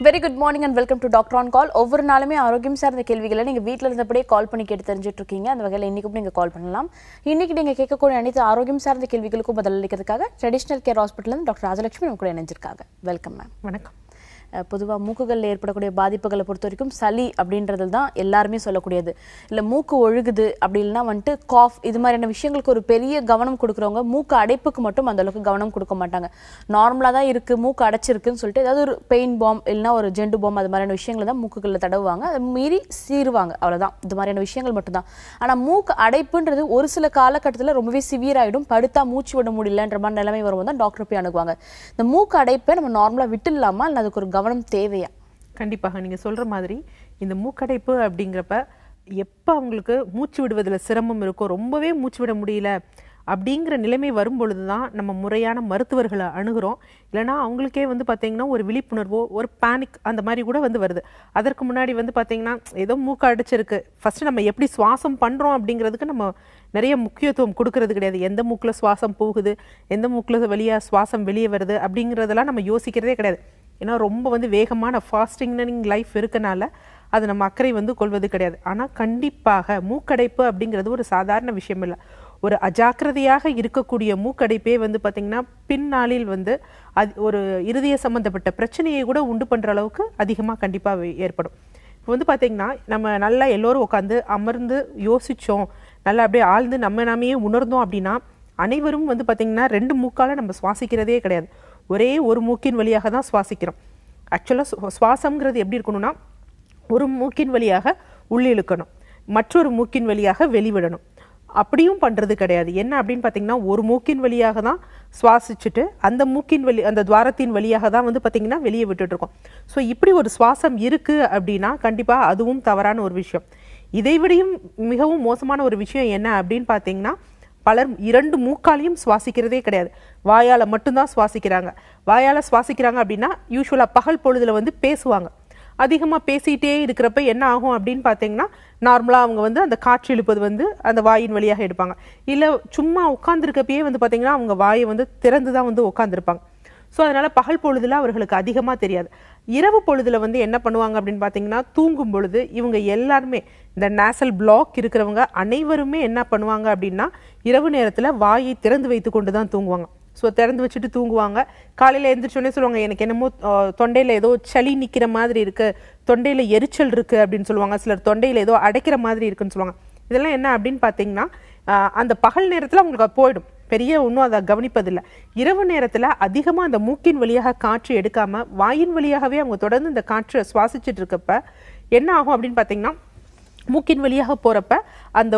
Very good morning and welcome to Doctor on Call. ஒவ்வொரு நாளுமே ஆரோக்கியம் சார்ந்த கேள்விகளை நீங்க வீட்ல இருந்தபடியே கால் பண்ணி கேட்டு தெரிஞ்சிட்டு இருக்கீங்க. அந்த வகையில இன்னைக்கு நீங்க கால் பண்ணலாம். இன்னைக்கு நீங்க கேட்கக்கூடிய அனைத்து ஆரோக்கியம் சார்ந்த கேள்விகளுக்கும் பதில் அளிக்கிறதுக்காக ட்ரெடிஷனல் கேர் ஹாஸ்பிடல்ல இருந்து டாக்டர் ராஜலட்சுமி நம்ம கூட இணைஞ்சிருக்காங்க. Welcome ma'am. வணக்கம். பொதுவாக மூக்குகளில் ஏற்படக்கூடிய பாதிப்புகளை பொறுத்த வரைக்கும் சளி அப்படின்றது தான் எல்லாருமே சொல்லக்கூடியது. இல்லை மூக்கு ஒழுகுது அப்படி இல்லைனா வந்துட்டு காஃப் இது மாதிரியான விஷயங்களுக்கு ஒரு பெரிய கவனம் கொடுக்குறவங்க மூக்கு அடைப்புக்கு மட்டும் அந்த அளவுக்கு கவனம் கொடுக்க மாட்டாங்க. நார்மலாக தான் இருக்குது, மூக்கு அடைச்சிருக்குன்னு சொல்லிட்டு ஏதாவது ஒரு பெயின் பாம் இல்லைனா ஒரு ஜெண்டு பாம் அது மாதிரியான விஷயங்களை தான் மூக்குகளில் தடவுவாங்க. அதை மீறி சீருவாங்க, அவ்வளோதான். இது மாதிரியான விஷயங்கள் மட்டும்தான். ஆனால் மூக்கு அடைப்புன்றது ஒரு சில காலகட்டத்தில் ரொம்பவே சிவியர் ஆகிடும். படுத்தா மூச்சு விட முடியலன்ற மாதிரி நிலைமை வரும்போது தான் டாக்டர் போய் அணுகுவாங்க. இந்த மூக்கு அடைப்பை நம்ம நார்மலாக விட்டுலாமா இல்லை அதுக்கு ஒரு கவனம் தேவையா? கண்டிப்பாக நீங்க சொல்ற மாதிரி இந்த மூக்கடைப்பு அப்படிங்கிறப்ப எப்போ அவங்களுக்கு மூச்சு விடுவதில் சிரமம் இருக்கோ, ரொம்பவே மூச்சு விட முடியல அப்படிங்கிற நிலைமை வரும்பொழுது தான் நம்ம முறையான மருத்துவர்களை அணுகிறோம். இல்லைனா அவங்களுக்கே பார்த்தீங்கன்னா ஒரு விழிப்புணர்வோ ஒரு பேனிக் அந்த மாதிரி கூட வருது. அதற்கு முன்னாடி பார்த்தீங்கன்னா ஏதோ மூக்கு அடைச்சிருக்கு, ஃபர்ஸ்ட் நம்ம எப்படி சுவாசம் பண்ணுறோம் அப்படிங்கிறதுக்கு நம்ம நிறைய முக்கியத்துவம் கொடுக்கறது கிடையாது. எந்த மூக்கில் சுவாசம் போகுது, எந்த மூக்கில் சுவாசம் வெளியே வருது அப்படிங்கிறதெல்லாம் நம்ம யோசிக்கிறதே கிடையாது. ஏன்னா ரொம்ப வேகமான ஃபாஸ்டிங் லைஃப் இருக்கனால அது நம்ம அக்கறை கொள்வது கிடையாது. ஆனால் கண்டிப்பாக மூக்கடைப்பு அப்படிங்கிறது ஒரு சாதாரண விஷயம் இல்லை. ஒரு அஜாக்கிரதையாக இருக்கக்கூடிய மூக்கடைப்பே பார்த்தீங்கன்னா பின்னாளில் அது ஒரு இருதய சம்பந்தப்பட்ட பிரச்சனையை கூட உண்டு பண்ணுற அளவுக்கு அதிகமாக கண்டிப்பாக ஏற்படும். இப்போ பார்த்தீங்கன்னா நம்ம நல்லா எல்லோரும் உட்காந்து அமர்ந்து யோசித்தோம், நல்லா அப்படியே ஆழ்ந்து நாமையே உணர்ந்தோம் அப்படின்னா அனைவரும் பார்த்தீங்கன்னா ரெண்டு மூக்கால் நம்ம சுவாசிக்கிறதே கிடையாது. ஒரே ஒரு மூக்கின் வழியாக தான் சுவாசிக்கிறோம். ஆக்சுவலாக சுவாசம்ங்கிறது எப்படி இருக்கணும்னா ஒரு மூக்கின் வழியாக உள்ளிழுக்கணும், மற்றொரு மூக்கின் வழியாக வெளிவிடணும். அப்படியும் பண்ணுறது கிடையாது. என்ன அப்படின்னு பார்த்தீங்கன்னா ஒரு மூக்கின் வழியாக தான் சுவாசிச்சுட்டு அந்த மூக்கின் அந்த துவாரத்தின் வழியாக தான் பார்த்தீங்கன்னா வெளியே விட்டுட்ருக்கோம். ஸோ இப்படி ஒரு சுவாசம் இருக்குது அப்படின்னா கண்டிப்பாக அதுவும் தவறான ஒரு விஷயம். இதைவிடையும் மிகவும் மோசமான ஒரு விஷயம் என்ன அப்படின்னு பார்த்தீங்கன்னா பலர் இரண்டு மூக்காலையும் சுவாசிக்கிறதே கிடையாது, வாயால் மட்டும்தான் சுவாசிக்கிறாங்க. வாயால் சுவாசிக்கிறாங்க அப்படின்னா யூஸ்வலாக பகல் பொழுதுல பேசுவாங்க. அதிகமாக பேசிகிட்டே இருக்கிறப்ப என்ன ஆகும் அப்படின்னு பார்த்தீங்கன்னா நார்மலாக அவங்க அந்த காற்று இழுப்பது அந்த வாயின் வழியாக எடுப்பாங்க. இல்லை சும்மா உட்காந்துருக்கப்பயே பார்த்தீங்கன்னா அவங்க வாயை திறந்து தான் உட்காந்துருப்பாங்க. ஸோ அதனால் பகல் பொழுதுல அவர்களுக்கு அதிகமாக தெரியாது. இரவு பொழுதுல என்ன பண்ணுவாங்க அப்படின்னு பார்த்தீங்கன்னா தூங்கும் பொழுது இவங்க எல்லாருமே இந்த நேசல் பிளாக் இருக்கிறவங்க அனைவருமே என்ன பண்ணுவாங்க அப்படின்னா இரவு நேரத்தில் வாயை திறந்து வைத்து கொண்டு தான் தூங்குவாங்க. ஸோ திறந்து வச்சுட்டு தூங்குவாங்க. காலையில் எழுந்திரிச்சோடனே சொல்லுவாங்க எனக்கு என்னமோ தொண்டையில் ஏதோ சளி நிற்கிற மாதிரி இருக்குது, தொண்டையில் எரிச்சல் இருக்குது அப்படின்னு சொல்லுவாங்க. சிலர் தொண்டையில் ஏதோ அடைக்கிற மாதிரி இருக்குன்னு சொல்லுவாங்க. இதெல்லாம் என்ன அப்படின்னு பார்த்தீங்கன்னா அந்த பகல் நேரத்தில் அவங்களுக்கு போயிடும், பெரிய ஒன்றும் அதை கவனிப்பதில்லை. இரவு நேரத்தில் அதிகமாக அந்த மூக்கின் வழியாக காற்று எடுக்காமல் வாயின் வழியாகவே அவங்க தொடர்ந்து இந்த காற்றை சுவாசிச்சுட்டு இருக்கப்ப என்ன ஆகும் அப்படின்னு பார்த்தீங்கன்னா மூக்கின் வழியாக போகிறப்ப அந்த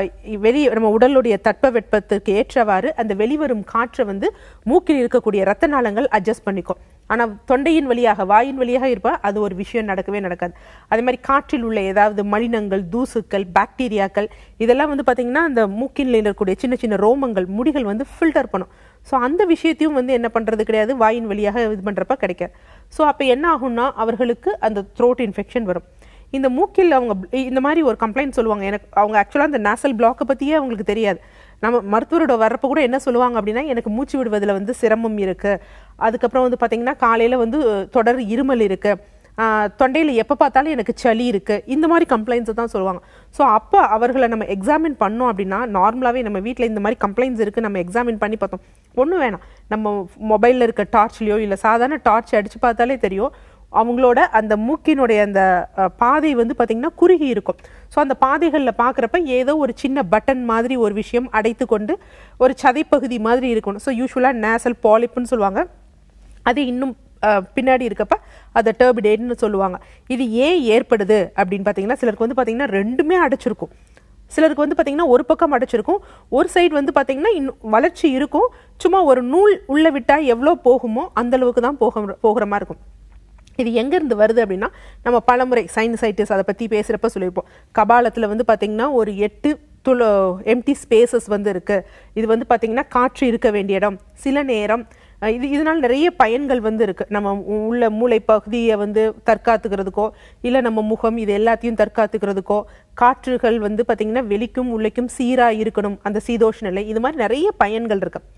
நம்ம உடலுடைய தட்பவெப்பத்திற்கு ஏற்றவாறு அந்த வெளிவரும் காற்றை மூக்கில் இருக்கக்கூடிய இரத்த நாளங்கள் அட்ஜஸ்ட் பண்ணிக்கும். ஆனால் தொண்டையின் வழியாக வாயின் வழியாக இருப்ப அது ஒரு விஷயம் நடக்கவே நடக்காது. அதே மாதிரி காற்றில் உள்ள ஏதாவது மலினங்கள், தூசுக்கள், பாக்டீரியாக்கள் இதெல்லாம் பார்த்தீங்கன்னா அந்த மூக்கில் இருக்கக்கூடிய சின்ன சின்ன ரோமங்கள், முடிகள் ஃபில்டர் பண்ணும். ஸோ அந்த விஷயத்தையும் என்ன பண்ணுறது கிடையாது, வாயின் வழியாக இது பண்ணுறப்ப கிடைக்காது. ஸோ அப்போ என்ன ஆகும்னா அவர்களுக்கு அந்த த்ரோட் இன்ஃபெக்ஷன் வரும். இந்த மூக்கில் அவங்க இந்த மாதிரி ஒரு கம்ப்ளைண்ட் சொல்லுவாங்க. எனக்கு அவங்க ஆக்சுவலாக இந்த நேசல் பிளாக்கை பற்றியே அவங்களுக்கு தெரியாது. நம்ம மருத்துவரோட வர்றப்போ கூட என்ன சொல்லுவாங்க அப்படின்னா எனக்கு மூச்சு விடுவதில் சிரமம் இருக்குது, அதுக்கப்புறம் பார்த்தீங்கன்னா காலையில் தொடர் இருமல் இருக்குது, தொண்டையில் எப்போ பார்த்தாலும் எனக்கு சளி இருக்குது, இந்த மாதிரி கம்ப்ளைண்ட்ஸை தான் சொல்லுவாங்க. ஸோ அப்போ அவர்களை நம்ம எக்ஸாமின் பண்ணோம் அப்படின்னா நார்மலாகவே நம்ம வீட்டில் இந்த மாதிரி கம்ப்ளைண்ட்ஸ் இருக்குது நம்ம எக்ஸாமின் பண்ணி பார்த்தோம். ஒன்றும் வேணாம், நம்ம மொபைலில் இருக்க டார்ச்லையோ இல்லை சாதாரண டார்ச் அடித்து பார்த்தாலே தெரியும் அவங்களோட அந்த மூக்கினுடைய அந்த பாதை பார்த்தீங்கன்னா குறுகி இருக்கும். ஸோ அந்த பாதைகளில் பார்க்குறப்ப ஏதோ ஒரு சின்ன பட்டன் மாதிரி ஒரு விஷயம் அடைத்து கொண்டு ஒரு சதைப்பகுதி மாதிரி இருக்கணும். ஸோ யூஸ்வலாக நேசல் பாலிப்புன்னு சொல்லுவாங்க. அது இன்னும் பின்னாடி இருக்கப்ப அதை டர்பிடேட்னு சொல்லுவாங்க. இது ஏன் ஏற்படுது அப்படின்னு பார்த்தீங்கன்னா சிலருக்கு பார்த்தீங்கன்னா ரெண்டுமே அடைச்சிருக்கும். சிலருக்கு பார்த்தீங்கன்னா ஒரு பக்கம் அடைச்சிருக்கும், ஒரு சைடு பார்த்தீங்கன்னா இன்னும் வளர்ச்சி இருக்கும். சும்மா ஒரு நூல் உள்ளே விட்டால் எவ்வளோ போகுமோ அந்தளவுக்கு தான் போகிற மாதிரி இருக்கும். இது எங்கேருந்து வருது அப்படின்னா நம்ம பலமுறை சைனசைட்டிஸ் அதை பற்றி பேசுகிறப்ப சொல்லியிருப்போம். கபாலத்தில் பார்த்தீங்கன்னா ஒரு 8 எம்டி ஸ்பேசஸ் இருக்குது. இது பார்த்தீங்கன்னா காற்று இருக்க வேண்டிய இடம். சில நேரம் இதனால் நிறைய பயன்கள் இருக்குது. நம்ம உள்ள மூளை பகுதியை தற்காத்துக்கிறதுக்கோ இல்லை நம்ம முகம் இது எல்லாத்தையும் தற்காத்துக்கிறதுக்கோ காற்றுகள் பார்த்தீங்கன்னா வெளிக்கும் உள்ளைக்கும் சீராக இருக்கணும், அந்த சீதோஷ நிலை, இது மாதிரி நிறைய பயன்கள் இருக்குது.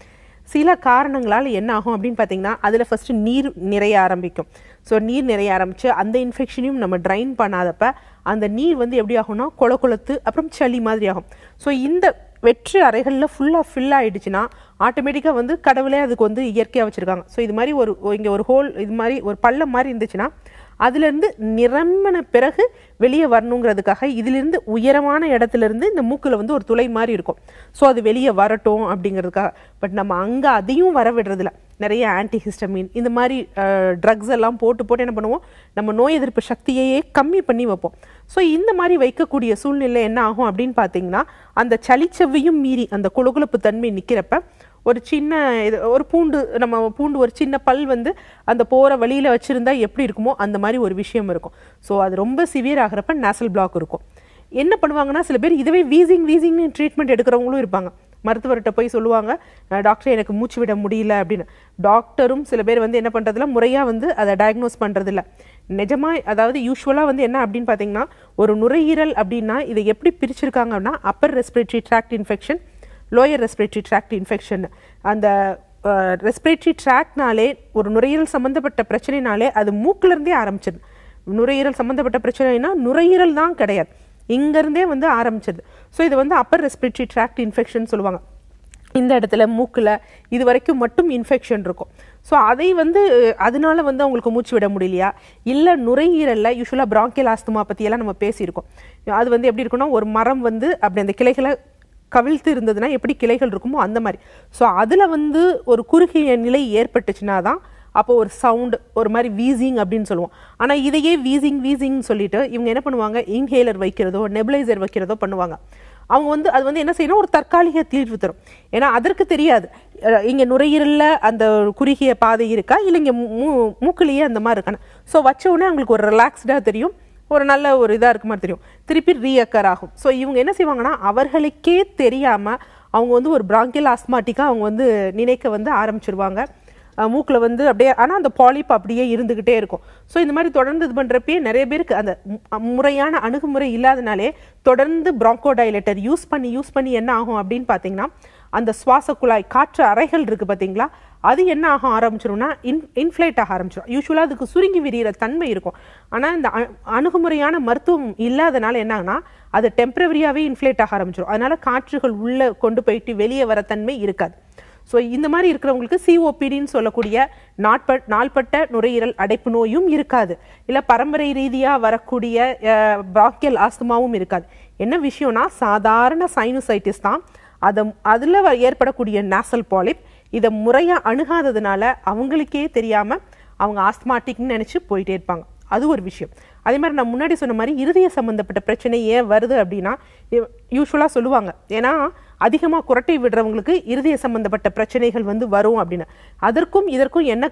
சில காரணங்களால் என்ன ஆகும் அப்படின்னு பார்த்தீங்கன்னா அதில் ஃபஸ்ட்டு நீர் நிறைய ஆரம்பிக்கும். ஸோ நீர் நிறைய ஆரம்பித்து அந்த இன்ஃபெக்ஷனையும் நம்ம ட்ரைன் பண்ணாதப்ப அந்த நீர் வந்து எப்படி ஆகும்னா கொழுத்து அப்புறம் சளி மாதிரி ஆகும். ஸோ இந்த வெற்று அறைகளில் ஃபுல்லாக ஃபில் ஆகிடுச்சுன்னா ஆட்டோமேட்டிக்காக வந்து கடவுளே அதுக்கு வந்து இயற்கையாக வச்சுருக்காங்க. ஸோ இது மாதிரி இங்கே ஒரு ஹோல் இது மாதிரி ஒரு பள்ளம் மாதிரி இருந்துச்சுன்னா அதுலேருந்து நிரம்பின பிறகு வெளியே வரணுங்கிறதுக்காக இதிலிருந்து உயரமான இடத்துலேருந்து இந்த மூக்கில் வந்து ஒரு துளை மாதிரி இருக்கும். ஸோ அது வெளியே வரட்டும் அப்படிங்கிறதுக்காக. பட் நம்ம அங்கே அதையும் வர விடுறதில்ல. நிறைய ஆன்டிஹிஸ்டமின் இந்த மாதிரி ட்ரக்ஸ் எல்லாம் போட்டு என்ன பண்ணுவோம், நம்ம நோய் எதிர்ப்பு சக்தியையே கம்மி பண்ணி வைப்போம். ஸோ இந்த மாதிரி வைக்கக்கூடிய சூழ்நிலை என்ன ஆகும் அப்படின்னு பார்த்தீங்கன்னா அந்த சளிச்சவ்வையும் மீறி அந்த கொழுகுழப்பு தன்மை நிற்கிறப்ப ஒரு சின்ன ஒரு பூண்டு ஒரு சின்ன பல் வந்து அந்த போகிற வழியில் வச்சுருந்தா எப்படி இருக்குமோ அந்த மாதிரி ஒரு விஷயம் இருக்கும். ஸோ அது ரொம்ப சிவியர் ஆகிறப்ப நேசல் பிளாக் இருக்கும். என்ன பண்ணுவாங்கன்னா சில பேர் இதுவே வீசிங்னு ட்ரீட்மெண்ட் எடுக்கிறவங்களும் இருப்பாங்க. மருத்துவர்கிட்ட போய் சொல்லுவாங்க, டாக்டர் எனக்கு மூச்சு விட முடியல அப்படின்னு. டாக்டரும் சில பேர் வந்து என்ன பண்ணுறதில்ல, முறையாக வந்து அதை டயக்னோஸ் பண்ணுறதில்ல. நிஜமாக அதாவது யூஸ்வலாக வந்து என்ன அப்படின்னு பார்த்தீங்கன்னா ஒரு நுரையீரல் அப்படின்னா இதை எப்படி பிரிச்சிருக்காங்க அப்படின்னா upper respiratory tract infection, lower respiratory tract infection. அந்த ரெஸ்பிரேட்டரி ட்ராக்ட்னாலே ஒரு நுரையீரல் சம்மந்தப்பட்ட பிரச்சனைனாலே அது மூக்கிலேருந்தே ஆரம்பிச்சது. நுரையீரல் சம்மந்தப்பட்ட பிரச்சனைனா நுரையீரல் தான் கிடையாது, இங்கேருந்தே வந்து ஆரம்பிச்சது. ஸோ இது வந்து அப்பர் ரெஸ்பிரேட்டரி ட்ராக்ட் இன்ஃபெக்ஷன் சொல்லுவாங்க. இந்த இடத்துல மூக்கில் இது வரைக்கும் மட்டும் இன்ஃபெக்ஷன் இருக்கும். ஸோ அதை வந்து அதனால வந்து அவங்களுக்கு மூச்சு விட முடியலையா, இல்லை நுரையீரலில் யூஸ்வலாக பிராங்கியல் ஆஸ்துமா பற்றியெல்லாம் நம்ம பேசியிருக்கோம். அது வந்து எப்படி இருக்குன்னா ஒரு மரம் வந்து அப்படி அந்த கிளைகளை கவிழ்த்து இருந்ததுன்னா எப்படி கிளைகள் இருக்குமோ அந்த மாதிரி. ஸோ அதில் வந்து ஒரு குறுகிய நிலை ஏற்பட்டுச்சுன்னா தான் அப்போ ஒரு சவுண்டு ஒரு மாதிரி வீசிங் அப்படின்னு சொல்லுவோம். ஆனால் இதையே வீசிங் சொல்லிட்டு இவங்க என்ன பண்ணுவாங்க, இன்ஹேலர் வைக்கிறதோ நெபுலைசர் வைக்கிறதோ பண்ணுவாங்க. அவங்க வந்து அது வந்து என்ன செய்யணும், ஒரு தற்காலிக தீர்வு தரும். ஏன்னா அதற்கு தெரியாது இங்கே நுரையீரலில் அந்த குறுகிய பாதை இருக்கா இல்லை இங்கே மூக்கிலேயே அந்த மாதிரி இருக்கான்னு. ஸோ வச்ச உடனே அவங்களுக்கு ஒரு ரிலாக்ஸ்டாக தெரியும், ஒரு நல்ல ஒரு இதாக இருக்க மாதிரி தெரியும், திருப்பி ரீஅக்கர் ஆகும். ஸோ இவங்க என்ன செய்வாங்கன்னா அவர்களுக்கே தெரியாமல் அவங்க வந்து ஒரு பிராங்கியல் ஆஸ்மாட்டிக்காக அவங்க வந்து நினைக்க வந்து ஆரம்பிச்சிருவாங்க. மூக்கில் வந்து அப்படியே ஆனால் அந்த பாலிப் அப்படியே இருந்துக்கிட்டே இருக்கும். ஸோ இந்த மாதிரி தொடர்ந்து இது பண்ணுறப்பே நிறைய பேருக்கு அந்த முறையான அணுகுமுறை இல்லாதனாலே தொடர்ந்து பிராங்கோடைலேட்டர் யூஸ் பண்ணி என்ன ஆகும் அப்படின்னு பார்த்தீங்கன்னா அந்த சுவாச குழாய் காற்று அறைகள் இருக்குது பார்த்தீங்களா, அது என்ன ஆக ஆரம்பிச்சிடும்னா இன்ஃப்ளேட் ஆக ஆரம்பிச்சிடும். யூஸ்வலாக அதுக்கு சுருங்கி விரிகிற தன்மை இருக்கும். ஆனால் இந்த அணுகுமுறையான மருத்துவம் இல்லாதனால என்ன ஆகுனா அது டெம்பரவரியாகவே இன்ஃப்ளேட் ஆக ஆரம்பிச்சிடும். அதனால காற்றுகள் உள்ளே கொண்டு போயிட்டு வெளியே வர தன்மை இருக்காது. ஸோ இந்த மாதிரி இருக்கிறவங்களுக்கு சிஓபிடின்னு சொல்லக்கூடிய நாள்பட்ட நுரையீரல் அடைப்பு நோயும் இருக்காது, இல்லை பரம்பரை ரீதியாக வரக்கூடிய பிராங்கியல் ஆஸ்துமாவும் இருக்காது. என்ன விஷயம்னா சாதாரண சைனோசைட்டிஸ் தான். அதில் ஏற்படக்கூடிய நேசல் பாலிப் இதை முறையாக அணுகாததுனால அவங்களுக்கே தெரியாமல் அவங்க ஆஸ்துமாட்டிக்னு நினச்சி போயிட்டே இருப்பாங்க. அது ஒரு விஷயம். அதே மாதிரி நான் முன்னாடி சொன்ன மாதிரி இருதய சம்மந்தப்பட்ட பிரச்சனை ஏன் வருது அப்படின்னா யூஸ்வலாக சொல்லுவாங்க, ஏன்னா அதிகமாக குரட்டை விடுறவங்களுக்கு இருதய சம்மந்தப்பட்ட பிரச்சனைகள் வந்து வரும் அப்படின்னு. அதற்கும் இதற்கும் என்ன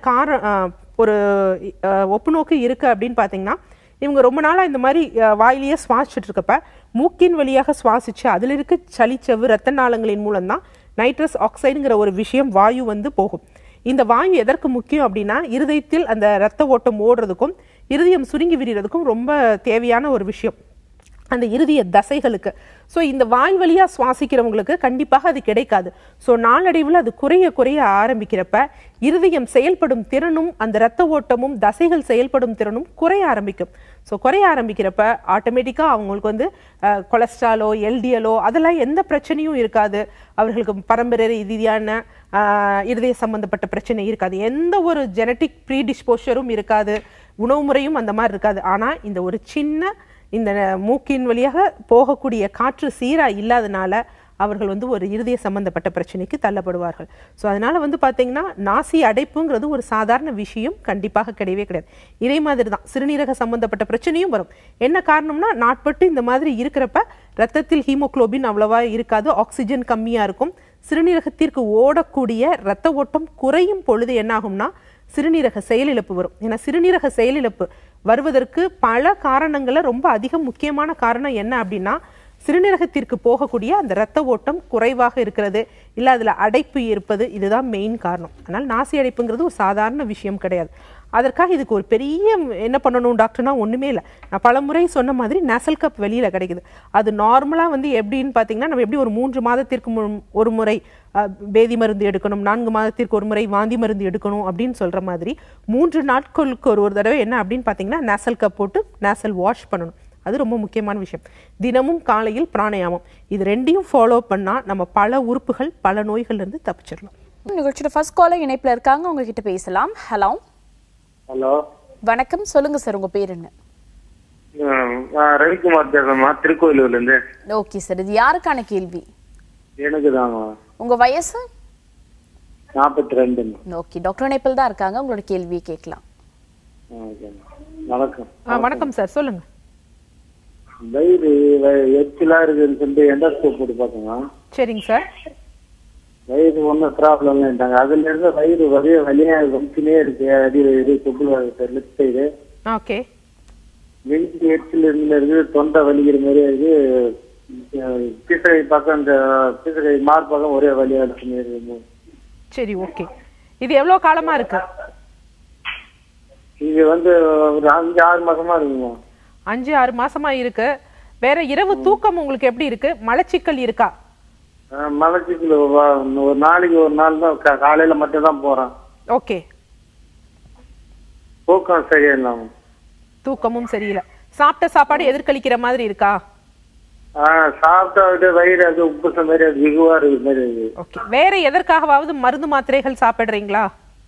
ஒரு ஒப்புநோக்கு இருக்குது அப்படின்னு பார்த்தீங்கன்னா இவங்க ரொம்ப நாளாக இந்த மாதிரி வாயிலேயே சுவாசிச்சுட்டு இருக்கப்ப மூக்கின் வழியாக சுவாசிச்சு அதில் இருக்க சளிச்சவு ரத்த நாளங்களின் மூலம்தான் நைட்ரஸ் ஆக்சைடுங்கிற ஒரு விஷயம் வாயு வந்து போகும். இந்த வாயு எதற்கு முக்கியம் அப்படின்னா இருதயத்தில் அந்த ரத்த ஓட்டம் ஓடுறதுக்கும் இருதயம் சுருங்கி விரிகிறதுக்கும் ரொம்ப தேவையான ஒரு விஷயம் அந்த இருதய தசைகளுக்கு. ஸோ இந்த வாய் வழியாக சுவாசிக்கிறவங்களுக்கு கண்டிப்பாக அது கிடைக்காது. ஸோ நாளடைவில் அது குறைய ஆரம்பிக்கிறப்ப இருதயம் செயல்படும் திறனும் அந்த இரத்த ஓட்டமும் தசைகள் செயல்படும் திறனும் குறைய ஆரம்பிக்கும். ஸோ குறைய ஆரம்பிக்கிறப்ப ஆட்டோமேட்டிக்காக அவங்களுக்கு வந்து கொலஸ்ட்ராலோ எல்டிஎலோ அதெல்லாம் எந்த பிரச்சனையும் இருக்காது. அவர்களுக்கு பரம்பரை ரீதியான இருதய சம்பந்தப்பட்ட பிரச்சனை இருக்காது, எந்த ஒரு ஜெனட்டிக் ப்ரீடிஸ்போஷரும் இருக்காது, உணவு முறையும் அந்த மாதிரி இருக்காது. ஆனால் இந்த ஒரு சின்ன இந்த மூக்கின் வழியாக போகக்கூடிய காற்று சீராக இல்லாதனால அவர்கள் வந்து ஒரு இருதய சம்பந்தப்பட்ட பிரச்சனைக்கு தள்ளப்படுவார்கள். ஸோ அதனால் வந்து பார்த்தீங்கன்னா நாசி அடைப்புங்கிறது ஒரு சாதாரண விஷயம் கண்டிப்பாக கிடையவே கிடையாது. இதே மாதிரி தான் சிறுநீரக சம்பந்தப்பட்ட பிரச்சனையும் வரும். என்ன காரணம்னா நாட்பட்டு இந்த மாதிரி இருக்கிறப்ப ரத்தத்தில் ஹீமோகுளோபின் அவ்வளவா இருக்காது, ஆக்சிஜன் கம்மியாக இருக்கும். சிறுநீரகத்திற்கு ஓடக்கூடிய இரத்த ஓட்டம் குறையும் பொழுது என்ன ஆகும்னா சிறுநீரக செயலிழப்பு வரும். ஏன்னா சிறுநீரக செயலிழப்பு வருவதற்கு பல காரணங்களில் ரொம்ப அதிக முக்கியமான காரணம் என்ன அப்படின்னா சிறுநீரகத்திற்கு போகக்கூடிய அந்த இரத்த ஓட்டம் குறைவாக இருக்கிறது, இல்லை அதில் அடைப்பு இருப்பது, இதுதான் மெயின் காரணம். அதனால் நாசி அடைப்புங்கிறது ஒரு சாதாரண விஷயம் கிடையாது. அதற்காக இதுக்கு ஒரு பெரிய என்ன பண்ணணும் டாக்டர்னா ஒன்றுமே இல்லை. நான் பல முறை சொன்ன மாதிரி நேசல் கப் வெளியில் கிடைக்குது. அது நார்மலாக வந்து எப்படின்னு பார்த்தீங்கன்னா, நம்ம எப்படி ஒரு 3 மாதத்திற்கு ஒரு முறை பேதி மருந்து எடுக்கணும், 4 மாதத்திற்கு ஒரு முறை வாந்தி மருந்து எடுக்கணும் அப்படின்னு சொல்கிற மாதிரி 3 நாட்களுக்கு ஒரு தடவை என்ன அப்படின்னு பார்த்தீங்கன்னா நேசல் கப் போட்டு நேசல் வாஷ் பண்ணணும். அது ரொம்ப முக்கியமான விஷயம். தினமும் காலையில் பிராணாயாமம், இது ரெண்டையும் ஃபாலோ பண்ணால் நம்ம பல உறுப்புகள் பல நோய்கள்லேருந்து தப்பிச்சிடலாம். நிகழ்ச்சியோட ஃபர்ஸ்ட் காலர் இணைப்பில் இருக்காங்க, உங்ககிட்ட பேசலாம். ஹலோ. ஹலோ, வணக்கம். சொல்லுங்க சார், உங்க பேர் என்ன? ரவிக்குமார் பேசுறேம்மா, திருக்கோயிலூர்ல இருந்து. ஓகே சார், இது யாருக்கான கேள்வி? எனக்கு தாங்க. உங்க வயசு? 42. ஓகே, டாக்டர் இணைப்பில் தான் இருக்காங்க, உங்களோட கேள்வியை கேட்கலாம். வணக்கம். வணக்கம் சார், சொல்லுங்க. வயிறு எச்சிலா இருக்குன்னு சொல்லிட்டு எண்டோஸ்கோப் போட்டு பார்த்தோங்க. சரிங்க சார். வயிறு ஒன்றும் ப்ராப்ளம் இல்லைன்ட்டாங்க. அதுல இருந்து வயிறு வலியா வலிச்சுனே இருக்கு. அடி வயிறு, தொப்புள் வயிறு, லெஃப்ட் சைடு. ஓகே. நெஞ்சு எச்சில் இருக்கு, தொண்டை வலிக்கிற மாதிரி இருக்கு. பீசகை பக்கம், இந்த பீசகை மார் பக்கம் ஒரே வலியா இருக்கு. சரி, ஓகே. இது எவ்வளவு காலமா இருக்கு? இது வந்து ஒரு 5-6 மாசமா இருக்குங்க. 5-6 மாசமா இருக்கு. வேற இரவு தூக்கம் உங்களுக்கு எப்படி இருக்கு? மலச்சிக்கல் இருக்கா? மலச்சிக்கல் ஒரு நாளைக்கு ஒரு நாள் தான், காலையில மட்டும் தான் போறேன். ஓகே. தூக்கம் சரியா இல்லாம. தூக்கமும் சரியில்லை. சாப்பிட்ட சாப்பாடு எதிர்கலிக்கிற மாதிரி இருக்கா? சாப்பிட்டா வயிறு அது உப்புச மாதிரி, அது வெகுவா இருக்கு மாதிரி இருக்கு. ஓகே. வேற எதற்காகவாவது மருந்து மாத்திரைகள் சாப்பிடுறீங்களா?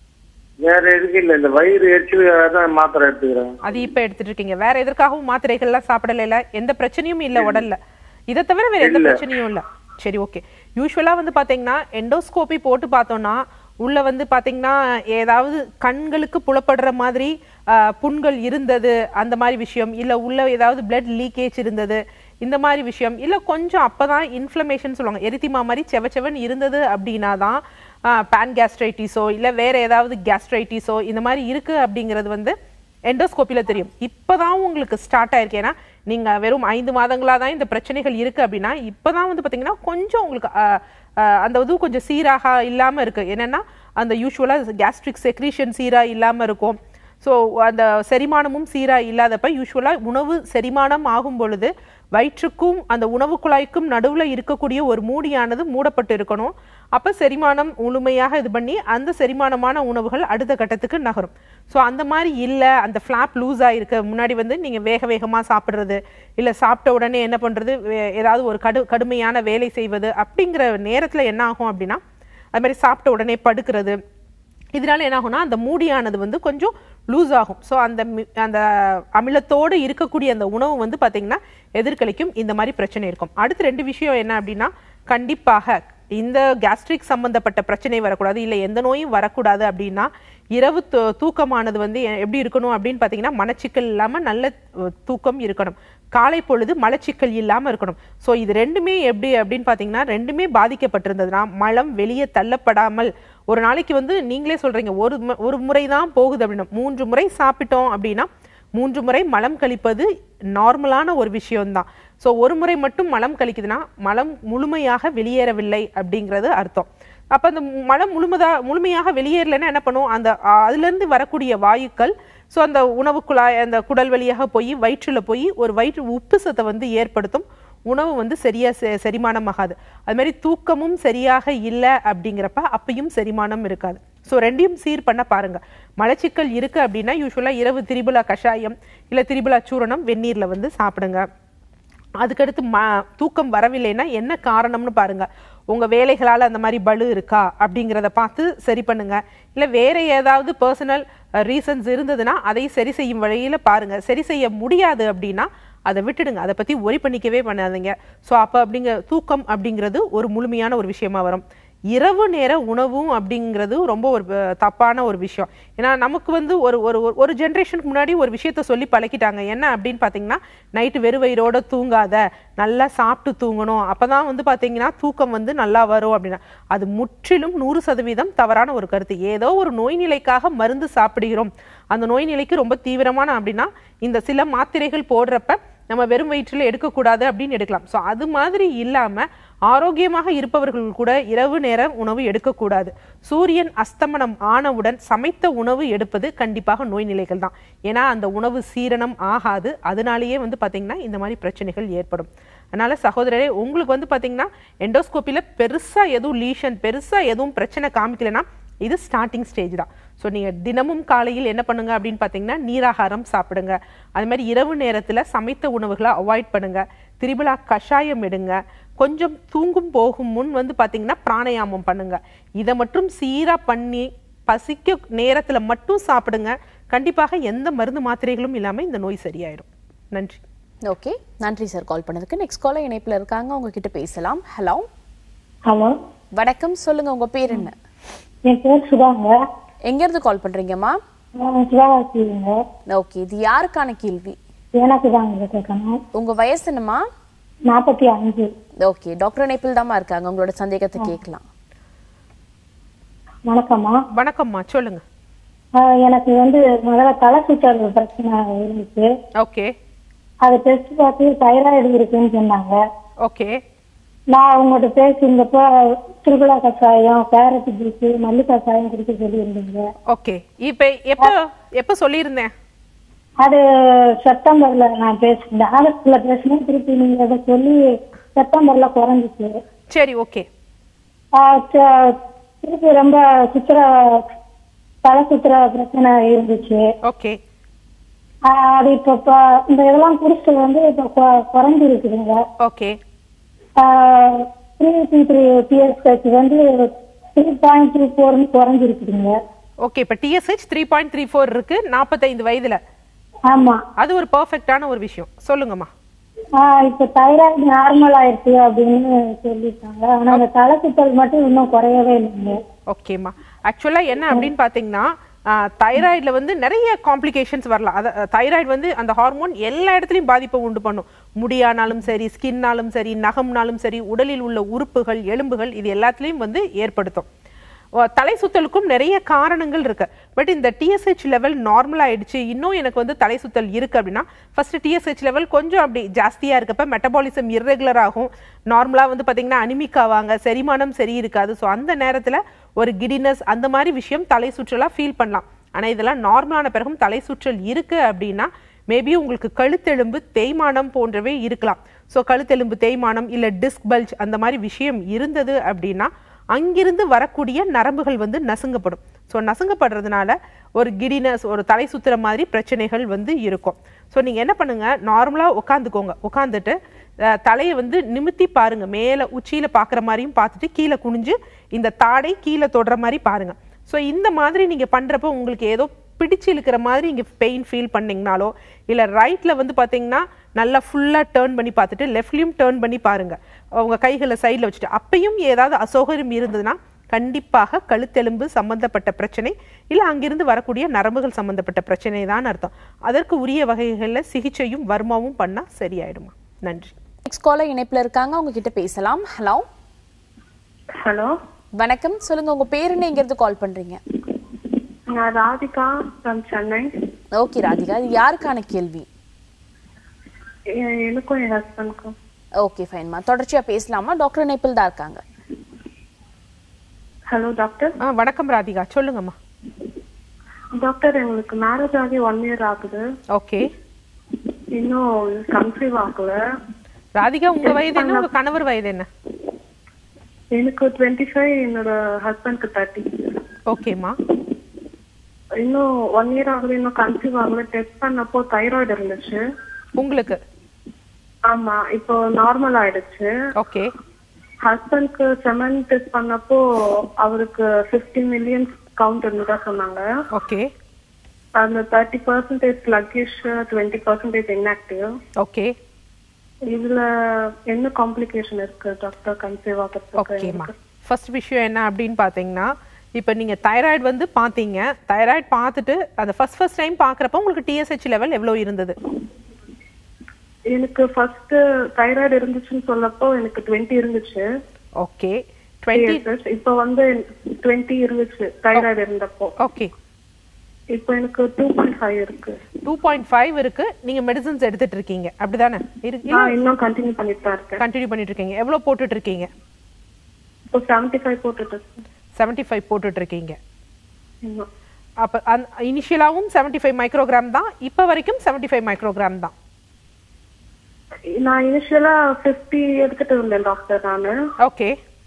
வேற எதுக்கு இல்ல, இந்த வயிறு எரிச்சலுக்காக தான் மாத்திரை எடுத்துக்கிறேன். அது இப்ப எடுத்துட்டு இருக்கீங்க. வேற எதற்காகவும் மாத்திரைகள் எல்லாம் சாப்பிடல? எந்த பிரச்சனையும் இல்ல உடல்ல? இதை தவிர வேற எந்த பிரச்சனையும் இல்ல? சரி, ஓகே. யூஸ்வலா வந்து பாத்தீங்கன்னா எண்டோஸ்கோபி போட்டு பார்த்தோம்னா உள்ள வந்து பாத்தீங்கன்னா ஏதாவது கண்களுக்கு புலப்படுற மாதிரி புண்கள் இருந்தது, அந்த மாதிரி விஷயம், இல்ல உள்ள ஏதாவது பிளட் லீக்கேஜ் இருந்தது, இந்த மாதிரி விஷயம், இல்ல கொஞ்சம் அப்பதான் இன்ஃப்ளமேஷன் சொல்லுவாங்க, எரித்திமா மாதிரி செவச்செவன் இருந்தது அப்படின்னா தான் பேன் கேஸ்ட்ரைட்டிஸோ இல்ல வேற ஏதாவது கேஸ்ட்ரைட்டிஸோ இந்த மாதிரி இருக்கு அப்படிங்கிறது வந்து எண்டோஸ்கோப்பில தெரியும். இப்பதான் உங்களுக்கு ஸ்டார்ட் ஆயிருக்கு. ஏன்னா நீங்க வெறும் 5 மாதங்களா தான் இந்த பிரச்சனைகள் இருக்கு அப்படின்னா இப்பதான் வந்து பாத்தீங்கன்னா கொஞ்சம் உங்களுக்கு அந்த இது கொஞ்சம் சீராக இல்லாம இருக்கு. என்னன்னா அந்த யூஸ்வலா கேஸ்ட்ரிக் செக்ரீஷன் சீரா இல்லாம இருக்கும். ஸோ அந்த செரிமானமும் சீரா இல்லாதப்ப யூஸ்வலா உணவு செரிமானம் ஆகும் பொழுது வயிற்றுக்கும் அந்த உணவு குழாய்க்கும் நடுவில் இருக்கக்கூடிய ஒரு மூடியானது மூடப்பட்டு இருக்கணும். அப்போ செரிமானம் முழுமையாக இது பண்ணி அந்த செரிமானமான உணவுகள் அடுத்த கட்டத்துக்கு நகரும். ஸோ அந்த மாதிரி இல்லை, அந்த ஃப்ளாப் லூஸ் ஆகிருக்கு. முன்னாடி வந்து நீங்கள் வேக வேகமாக சாப்பிட்றது, இல்லை சாப்பிட்ட உடனே என்ன பண்ணுறது, ஏதாவது ஒரு கடுமையான வேலை செய்வது, அப்படிங்கிற நேரத்தில் என்ன ஆகும் அப்படின்னா அது மாதிரி சாப்பிட்ட உடனே படுக்கிறது, இதனால என்ன ஆகும்னா அந்த மூடியானது வந்து கொஞ்சம் லூஸ் ஆகும். ஸோ அந்த அமிலத்தோடு இருக்கக்கூடிய அந்த உணவு வந்து பார்த்தீங்கன்னா எதிர்கலிக்கும். இந்த மாதிரி பிரச்சனை இருக்கும். அடுத்து 2 விஷயம் என்ன அப்படின்னா, கண்டிப்பாக இந்த கேஸ்ட்ரிக் சம்பந்தப்பட்ட பிரச்சனை வரக்கூடாது, இல்லை எந்த நோயும் வரக்கூடாது அப்படின்னா இரவு தூக்கமானது வந்து எப்படி இருக்கணும் அப்படின்னு பார்த்தீங்கன்னா மலச்சிக்கல் இல்லாமல் நல்ல தூக்கம் இருக்கணும். காலை பொழுது மலச்சிக்கல் இல்லாமல் இருக்கணும். ஸோ இது ரெண்டுமே எப்படி அப்படின்னு பார்த்தீங்கன்னா ரெண்டுமே பாதிக்கப்பட்டிருந்ததுன்னா மலம் வெளியே தள்ளப்படாமல், ஒரு நாளைக்கு வந்து நீங்களே சொல்றீங்க ஒரு முறை தான் போகுது அப்படின்னா 3 முறை சாப்பிட்டோம் அப்படின்னா 3 முறை மலம் கழிப்பது நார்மலான ஒரு விஷயம்தான். ஸோ ஒரு முறை மட்டும் மலம் கழிக்குதுன்னா மலம் முழுமையாக வெளியேறவில்லை அப்படிங்கிறது அர்த்தம். அப்போ அந்த மலம் முழுமையாக வெளியேறலைன்னா என்ன பண்ணும், அந்த அதுலேருந்து வரக்கூடிய வாயுக்கள் ஸோ அந்த உணவு குழாய் அந்த குடல் வழியாக போய் வயிற்றில் போய் ஒரு வயிற்று உப்புசத்தை வந்து ஏற்படுத்தும். உணவு வந்து செரிமானமாகாது. அது மாதிரி தூக்கமும் சரியாக இல்லை அப்படிங்கிறப்ப அப்பையும் செரிமானம் இருக்காது. ஸோ ரெண்டையும் சீர் பண்ண பாருங்க. மலச்சிக்கல் இருக்கு அப்படின்னா யூஸ்வலாக இரவு திரிபுலா கஷாயம் இல்லை திரிபுலா சூரணம் வெந்நீரில் வந்து சாப்பிடுங்க. அதுக்கடுத்து தூக்கம் வரவில்லைன்னா என்ன காரணம்னு பாருங்க. உங்க வேலைகளால் அந்த மாதிரி பலு இருக்கா அப்படிங்கிறத பார்த்து சரி பண்ணுங்க. இல்லை வேற ஏதாவது பர்சனல் ரீசன்ஸ் இருந்ததுன்னா அதை சரி செய்யும் வழியில பாருங்க. சரி செய்ய முடியாது அப்படின்னா அதை விட்டுடுங்க, அதை பத்தி ஒரி பண்ணிக்கவே பண்ணாதீங்க. ஸோ அப்போ தூக்கம் அப்படிங்கிறது ஒரு முழுமையான ஒரு விஷயமா வரும். இரவு நேர உணவும் அப்படிங்கிறது ரொம்ப ஒரு தப்பான ஒரு விஷயம். ஏன்னா நமக்கு வந்து ஒரு ஜென்ரேஷனுக்கு முன்னாடி ஒரு விஷயத்த சொல்லி பழக்கிட்டாங்க. என்ன அப்படின்னு பார்த்தீங்கன்னா நைட்டு வெறுவயிரோட தூங்காத, நல்லா சாப்பிட்டு தூங்கணும், அப்பதான் வந்து பார்த்தீங்கன்னா தூக்கம் வந்து நல்லா வரும் அப்படின்னா அது முற்றிலும் 100% தவறான ஒரு கருத்து. ஏதோ ஒரு நோய் நிலைக்காக மருந்து சாப்பிடுகிறோம், அந்த நோய் நிலைக்கு ரொம்ப தீவிரமான அப்படின்னா இந்த சில மாத்திரைகள் போடுறப்ப நம்ம வெறும் வயிற்றில் எடுக்கக்கூடாது அப்படின்னு எடுக்கலாம். ஸோ அது மாதிரி இல்லாமல் ஆரோக்கியமாக இருப்பவர்கள் கூட இரவு நேரம் உணவு எடுக்கக்கூடாது. சூரியன் அஸ்தமனம் ஆனவுடன் சமைத்த உணவு எடுப்பது கண்டிப்பாக நோய் நிலைகள் தான். ஏன்னா அந்த உணவு சீரணம் ஆகாது. அதனாலேயே வந்து பார்த்தீங்கன்னா இந்த மாதிரி பிரச்சனைகள் ஏற்படும். அதனால சகோதரரே, உங்களுக்கு வந்து பார்த்தீங்கன்னா எண்டோஸ்கோப்பியில் பெருசாக எதுவும் லீஷன், பெருசாக எதுவும் பிரச்சனை காமிக்கலைன்னா இது ஸ்டார்டிங் ஸ்டேஜ் தான். ஸோ நீங்கள் தினமும் காலையில் என்ன பண்ணுங்க அப்படின்னு பார்த்தீங்கன்னா நீராகாரம் சாப்பிடுங்க. அது மாதிரி இரவு நேரத்தில் சமைத்த உணவுகளை அவாய்ட் பண்ணுங்க. திரிபலா கஷாயம் எடுங்க. கொஞ்சம் தூங்கும் போகும் முன் வந்து பார்த்தீங்கன்னா பிராணாயாமம் பண்ணுங்க. இதை மட்டும் சீராக பண்ணி பசிக்க நேரத்தில் மட்டும் சாப்பிடுங்க. கண்டிப்பாக எந்த மருந்து மாத்திரைகளும் இல்லாமல் இந்த நோய் சரியாயிடும். நன்றி. ஓகே, நன்றி சார் கால் பண்ணதுக்கு. நெக்ஸ்ட் காலர் இணைப்பில் இருக்காங்க, உங்ககிட்ட பேசலாம். ஹலோ. ஹலோ, வணக்கம், சொல்லுங்க, உங்க பேர் என்ன? என் பேர் சுதாங்க. எங்க இருந்து கால் பண்றீங்கம்மா? சுதாங்க. ஓகே, இது யாருக்கான கேள்வி? எனக்கு தாங்க கேட்கணும். உங்க வயசு என்னம்மா? 45. ஓகே, டாக்டர் இணைப்பில் தாம்மா இருக்காங்க, உங்களோட சந்தேகத்தை கேட்கலாம். வணக்கம்மா. வணக்கம்மா, சொல்லுங்க. எனக்கு வந்து முதல்ல தலை சுற்றல் பிரச்சனை இருந்துச்சு. ஓகே. அதை டெஸ்ட் பார்த்து தைராய்டு இருக்குன்னு சொன்னாங்க. ஓகே. நான் அவங்ககிட்ட பேசியிருந்தப்போ திரிபலா கஷாயம், கேரட் ஜூஸ், மல்லி கஷாயம் குடிக்க சொல்லியிருந்தீங்க. ஓகே. இப்போ எப்போ சொல்லியிருந்தேன்? அது செப்டம்பர்ல நான் பேசினேன். ஆகஸ்ட்ல பேசினேன். திருப்பி நீங்க அதை சொல்லி செப்டம்பர்ல குறைஞ்சிச்சு. சரி, ஓகே. திருப்பி ரொம்ப தலை சுத்துற பிரச்சனை இருந்துச்சு. ஓகே. அது இப்ப இந்த இதெல்லாம் குடிச்சது வந்து இப்ப குறைஞ்சிருக்குதுங்க. ஓகே. 3.3 வந்து 3.24 குறைஞ்சிருக்குதுங்க. ஓகே. இப்ப TSH 3.34 இருக்கு 45 வயதுல. ஆமா, அது ஒரு பெர்ஃபெக்ட்டான ஒரு விஷயம். சொல்லுங்கம்மா. இப்ப தைராய்டு நார்மல் ஆயிடுச்சு அப்படின்னு சொல்லிட்டாங்க. ஆனா அந்த தலை சுத்தல் மட்டும் இன்னும் குறையவே இல்லைங்க. ஓகேம்மா. ஆக்சுவலா என்ன அப்படின்னு பாத்தீங்கன்னா தைராய்டுல வந்து நிறைய காம்ப்ளிகேஷன்ஸ் வரலாம். தைராய்டு வந்து அந்த ஹார்மோன் எல்லா இடத்துலையும் பாதிப்பை உண்டு பண்ணும். முடியானாலும் சரி, ஸ்கின்னாலும் சரி, நகம்னாலும் சரி, உடலில் உள்ள உறுப்புகள், எலும்புகள், இது எல்லாத்துலேயும் வந்து ஏற்படுத்தும். தலை சுத்தலுக்கும் நிறைய காரணங்கள் இருக்கு. பட் இந்த TSH லெவல் நார்மல் ஆயிடுச்சு, இன்னும் எனக்கு வந்து தலை சுத்தல் இருக்கு அப்படின்னா ஃபர்ஸ்ட் TSH லெவல் கொஞ்சம் அப்படி ஜாஸ்தியா இருக்கப்ப மெட்டபாலிசம் இர்ரெகுலர் ஆகும். நார்மலா வந்து பாத்தீங்கன்னா அனிமிக் ஆவாங்க, செரிமானம் சரி இருக்காது. ஸோ அந்த நேரத்துல ஒரு கிடினஸ் அந்த மாதிரி விஷயம் தலை சுற்றலா ஃபீல் பண்ணலாம். ஆனா இதெல்லாம் நார்மலான பிறகும் தலை சுற்றல் இருக்கு அப்படின்னா மேபி உங்களுக்கு கழுத்தெலும்பு தேய்மானம் போன்றவே இருக்கலாம். ஸோ கழுத்தெலும்பு தேய்மானம் இல்லை டிஸ்க் பல்ஜ் அந்த மாதிரி விஷயம் இருந்தது அப்படின்னா அங்கிருந்து வரக்கூடிய நரம்புகள் வந்து நசுங்கப்படும். ஸோ நசுங்கப்படுறதுனால ஒரு கிடினஸ், ஒரு தலை சுத்துற மாதிரி பிரச்சனைகள் வந்து இருக்கும். ஸோ நீங்கள் என்ன பண்ணுங்க, நார்மலாக உட்காந்துக்கோங்க. உட்காந்துட்டு தலையை வந்து நிமித்தி பாருங்க. மேலே உச்சியில் பார்க்குற மாதிரியும் பார்த்துட்டு கீழே குனிஞ்சு இந்த தாடை கீழே தொடுற மாதிரி பாருங்க. ஸோ இந்த மாதிரி நீங்கள் பண்ணுறப்போ உங்களுக்கு ஏதோ பிடிச்சு இழுக்கிற மாதிரி இங்கே பெயின் ஃபீல் பண்ணிங்கனாலோ இல்லை ரைட்டில் வந்து பார்த்தீங்கன்னா நல்லா ஃபுல்லாக டேர்ன் பண்ணி பார்த்துட்டு லெஃப்ட்லையும் டேர்ன் பண்ணி பாருங்கள். உங்கள் கைகளை சைடில் வச்சுட்டு அப்பையும் ஏதாவது அசௌகரியம் இருந்ததுன்னா கண்டிப்பாக கழுத்தெலும்பு சம்பந்தப்பட்ட பிரச்சனை இல்லை அங்கிருந்து வரக்கூடிய நரம்புகள் சம்பந்தப்பட்ட பிரச்சனை தான் அர்த்தம். அதற்கு உரிய வகைகளில் சிகிச்சையும் வர்மாவும் பண்ணால் சரியாயிடுமா. நன்றி. நெக்ஸ்ட் காலர் இணைப்பில் இருக்காங்க, உங்ககிட்ட பேசலாம். ஹலோ. ஹலோ, வணக்கம், சொல்லுங்க, உங்க பேர் என்ன, எங்க இருந்து கால் பண்றீங்க? நான் ராதிகா ஃப்ரம் சென்னை. ஓகே ராதிகா, இது யாருக்கான கேள்வி? எனக்கும் என் ஹஸ்பண்டுக்கும். ஓகே ஃபைன்மா, தொடர்ச்சியா பேசலாமா? டாக்டர் இணைப்பில் தான் இருக்காங்க. Hello doctor. வணக்கம் ராதிகா, சொல்லுங்கம்மா. டாக்டர், எங்களுக்கு மேரேஜ் ஆகி 1 இயர் ஆகுது. ஓகே. இன்னும் கன்சீவ் ஆகல. ராதிகா, உங்க வயது என்ன, உங்க கணவர் வயது என்ன? எனக்கு 25, என்னோட ஹஸ்பண்ட்க்கு 30. ஓகேம்மா. இன்னும் 1 இயர் ஆகுது, இன்னும் கன்சீவ் ஆகல. டெஸ்ட் பண்ணப்போ தைராய்டு இருந்துச்சு உங்களுக்கு. ஆமா, இப்போ நார்மல் ஆயிடுச்சு. ஓகே. ஹஸ்பண்ட்க்கு செமன் டெஸ்ட் பண்ணப்போ அவருக்கு 15 மில்லியன் கவுண்ட் இருந்ததா சொன்னாங்க. ஓகே. அந்த 30% sluggish, 20% inactive. ஓகே. இதுல என்ன காம்ப்ளிகேஷன் இருக்கு டாக்டர் கன்சீவ் ஆகிறதுக்கு? ஓகேம்மா, ஃபர்ஸ்ட் விஷயம் என்ன அப்படின்னு பார்த்தீங்கன்னா, இப்போ நீங்கள் தைராய்டு வந்து பார்த்தீங்க. தைராய்டு பார்த்துட்டு அந்த ஃபர்ஸ்ட் டைம் பார்க்குறப்ப உங்களுக்கு TSH லெவல் எவ்வளோ இருந்தது? எனக்கு ஃபர்ஸ்ட் தைராய்டு இருந்துச்சுன்னு சொல்லப்போ எனக்கு 20 இருந்துச்சு. ஓகே. 20. இப்போ வந்து 20 இருந்துச்சு தைராய்டு இருந்தப்போ. ஓகே. இப்போ எனக்கு 2.5 இருக்கு. 2.5 இருக்கு. நீங்க மெடிசன்ஸ் எடுத்துட்டு இருக்கீங்க அப்படிதானே? இன்னும் கண்டினியூ பண்ணிட்டு தான் இருக்கேன். கண்டினியூ பண்ணிட்டு இருக்கீங்க. எவ்வளவு போட்டுட்டு இருக்கீங்க? இப்போ 75 போட்டுட்டு இருக்கேன். 75 போட்டுட்டு இருக்கீங்க. அப்ப இனிஷியலாவும் 75 மைக்ரோகிராம் தான், இப்ப வரைக்கும் 75 மைக்ரோகிராம் தான். நான் இனிஷியலா 50 எடுத்துட்டு இருந்தேன் டாக்டர் நானு. ஓகே.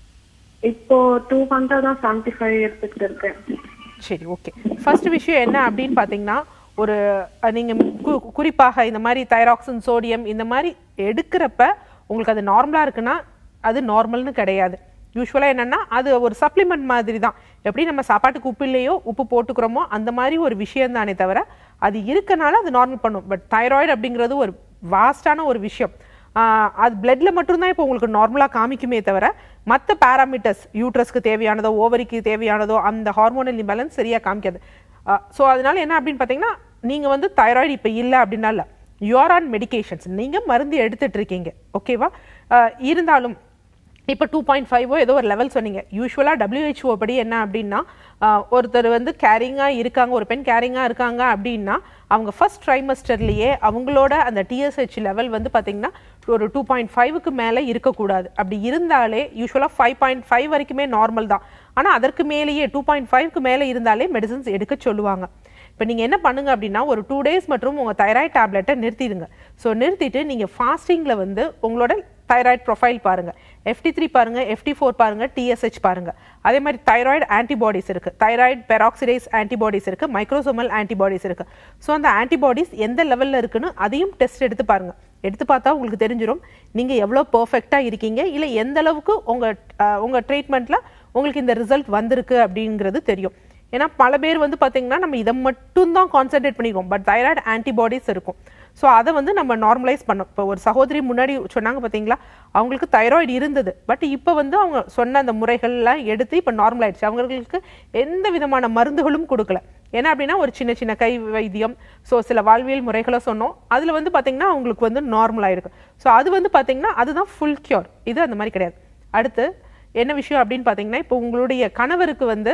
இப்போ 200 தான் 75 எடுத்துட்டு இருக்கேன். சரி, ஓகே. ஃபர்ஸ்ட் விஷயம் என்ன அப்படின்னு பாத்தீங்கன்னா, ஒரு நீங்க குறிப்பாக இந்த மாதிரி தைராக்சின், சோடியம் இந்த மாதிரி எடுக்கிறப்ப உங்களுக்கு அது நார்மலா இருக்குன்னா அது நார்மல்னு கிடையாது. யூஸ்வலாக என்னன்னா அது ஒரு சப்ளிமெண்ட் மாதிரி தான். எப்படி நம்ம சாப்பாட்டுக்கு உப்பு இல்லையோ உப்பு போட்டுக்கிறோமோ அந்த மாதிரி ஒரு விஷயம் தானே தவிர அது இருக்கனால அது நார்மல் பண்ணும். பட் தைராய்டு அப்படிங்கிறது ஒரு வாஸ்டான ஒரு விஷயம். அது பிளட்ல மட்டும்தான் இப்போ உங்களுக்கு நார்மலாக காமிக்குமே தவிர மற்ற பேராமீட்டர்ஸ் யூட்ரஸ்க்கு தேவையானதோ ஓவரிக்கு தேவையானதோ அந்த ஹார்மோனல் இம்பேலன்ஸ் சரியாக காமிக்காது. ஸோ அதனால என்ன அப்படின்னு பார்த்தீங்கன்னா, நீங்கள் வந்து தைராய்டு இப்போ இல்லை அப்படின்னா இல்லை, யூஆர் ஆன் மெடிகேஷன்ஸ், நீங்கள் மருந்து எடுத்துட்டு இருக்கீங்க. ஓகேவா? இருந்தாலும் இப்போ 2.5 ஏதோ ஒரு லெவல் சொன்னீங்க. யூஸ்வலாக WHO படி என்ன அப்படின்னா, ஒருத்தர் வந்து கேரிங்காக இருக்காங்க, ஒரு பெண் கேரிங்காக இருக்காங்க அப்படின்னா அவங்க ஃபர்ஸ்ட் ட்ரைமஸ்டர்லேயே அவங்களோட அந்த TSH லெவல் வந்து பார்த்தீங்கன்னா ஒரு 2.5க்கு மேலே இருக்கக்கூடாது. அப்படி இருந்தாலே யூஸ்வலாக 5.5 வரைக்குமே நார்மல் தான். ஆனால் அதற்கு மேலேயே 2.5க்கு மேலே இருந்தாலே மெடிசன்ஸ் எடுக்க சொல்லுவாங்க. இப்போ நீங்கள் என்ன பண்ணுங்க அப்படின்னா, ஒரு 2 days மற்றும் உங்கள் தைராய்டு டேப்லெட்டை நிறுத்திடுங்க. ஸோ நிறுத்திட்டு நீங்கள் ஃபாஸ்டிங்கில் வந்து உங்களோட தைராய்டு ப்ரொஃபைல் பாருங்க, FT3 பாருங்க, FT4 பாருங்க, TSH பாருங்க. அதே மாதிரி தைராய்டு ஆன்டிபாடிஸ் இருக்கு, தைராய்டு பெராக்சிடேஸ் ஆன்டிபாடிஸ் இருக்கு, மைக்ரோசோமல் ஆன்டிபாடிஸ் இருக்கு. ஸோ அந்த ஆன்டிபாடிஸ் எந்த லெவலில் இருக்குன்னு அதையும் டெஸ்ட் எடுத்து பாருங்க. எடுத்து பார்த்தா உங்களுக்கு தெரிஞ்சிடும் நீங்கள் எவ்வளோ பர்ஃபெக்டாக இருக்கீங்க, இல்லை எந்த அளவுக்கு உங்கள் ட்ரீட்மெண்ட்டில் உங்களுக்கு இந்த ரிசல்ட் வந்திருக்கு அப்படிங்கிறது தெரியும். ஏன்னா பல பேர் வந்து பார்த்தீங்கன்னா நம்ம இதை மட்டும் தான் கான்சென்ட்ரேட் பண்ணிக்குவோம், பட் தைராய்டு ஆன்டிபாடிஸ் இருக்கும். ஸோ அதை வந்து நம்ம நார்மலைஸ் பண்ணோம். இப்போ ஒரு சகோதரி முன்னாடி சொன்னாங்க பார்த்தீங்களா, அவங்களுக்கு தைராய்டு இருந்தது, பட் இப்போ வந்து அவங்க சொன்ன அந்த முறைகள்லாம் எடுத்து இப்போ நார்மல் ஆயிடுச்சு. அவங்களுக்கு எந்த விதமான மருந்துகளும் கொடுக்கல. ஏன்னா அப்படின்னா ஒரு சின்ன சின்ன கை வைத்தியம், ஸோ சில வாழ்வியல் முறைகளை சொன்னோம், அதில் வந்து பார்த்தீங்கன்னா அவங்களுக்கு வந்து நார்மல் ஆயிருக்கு. ஸோ அது வந்து பார்த்தீங்கன்னா அதுதான் ஃபுல் கியூர். இது அந்த மாதிரி கிடையாது. அடுத்து என்ன விஷயம் அப்படின்னு பார்த்தீங்கன்னா, இப்போ உங்களுடைய கணவருக்கு வந்து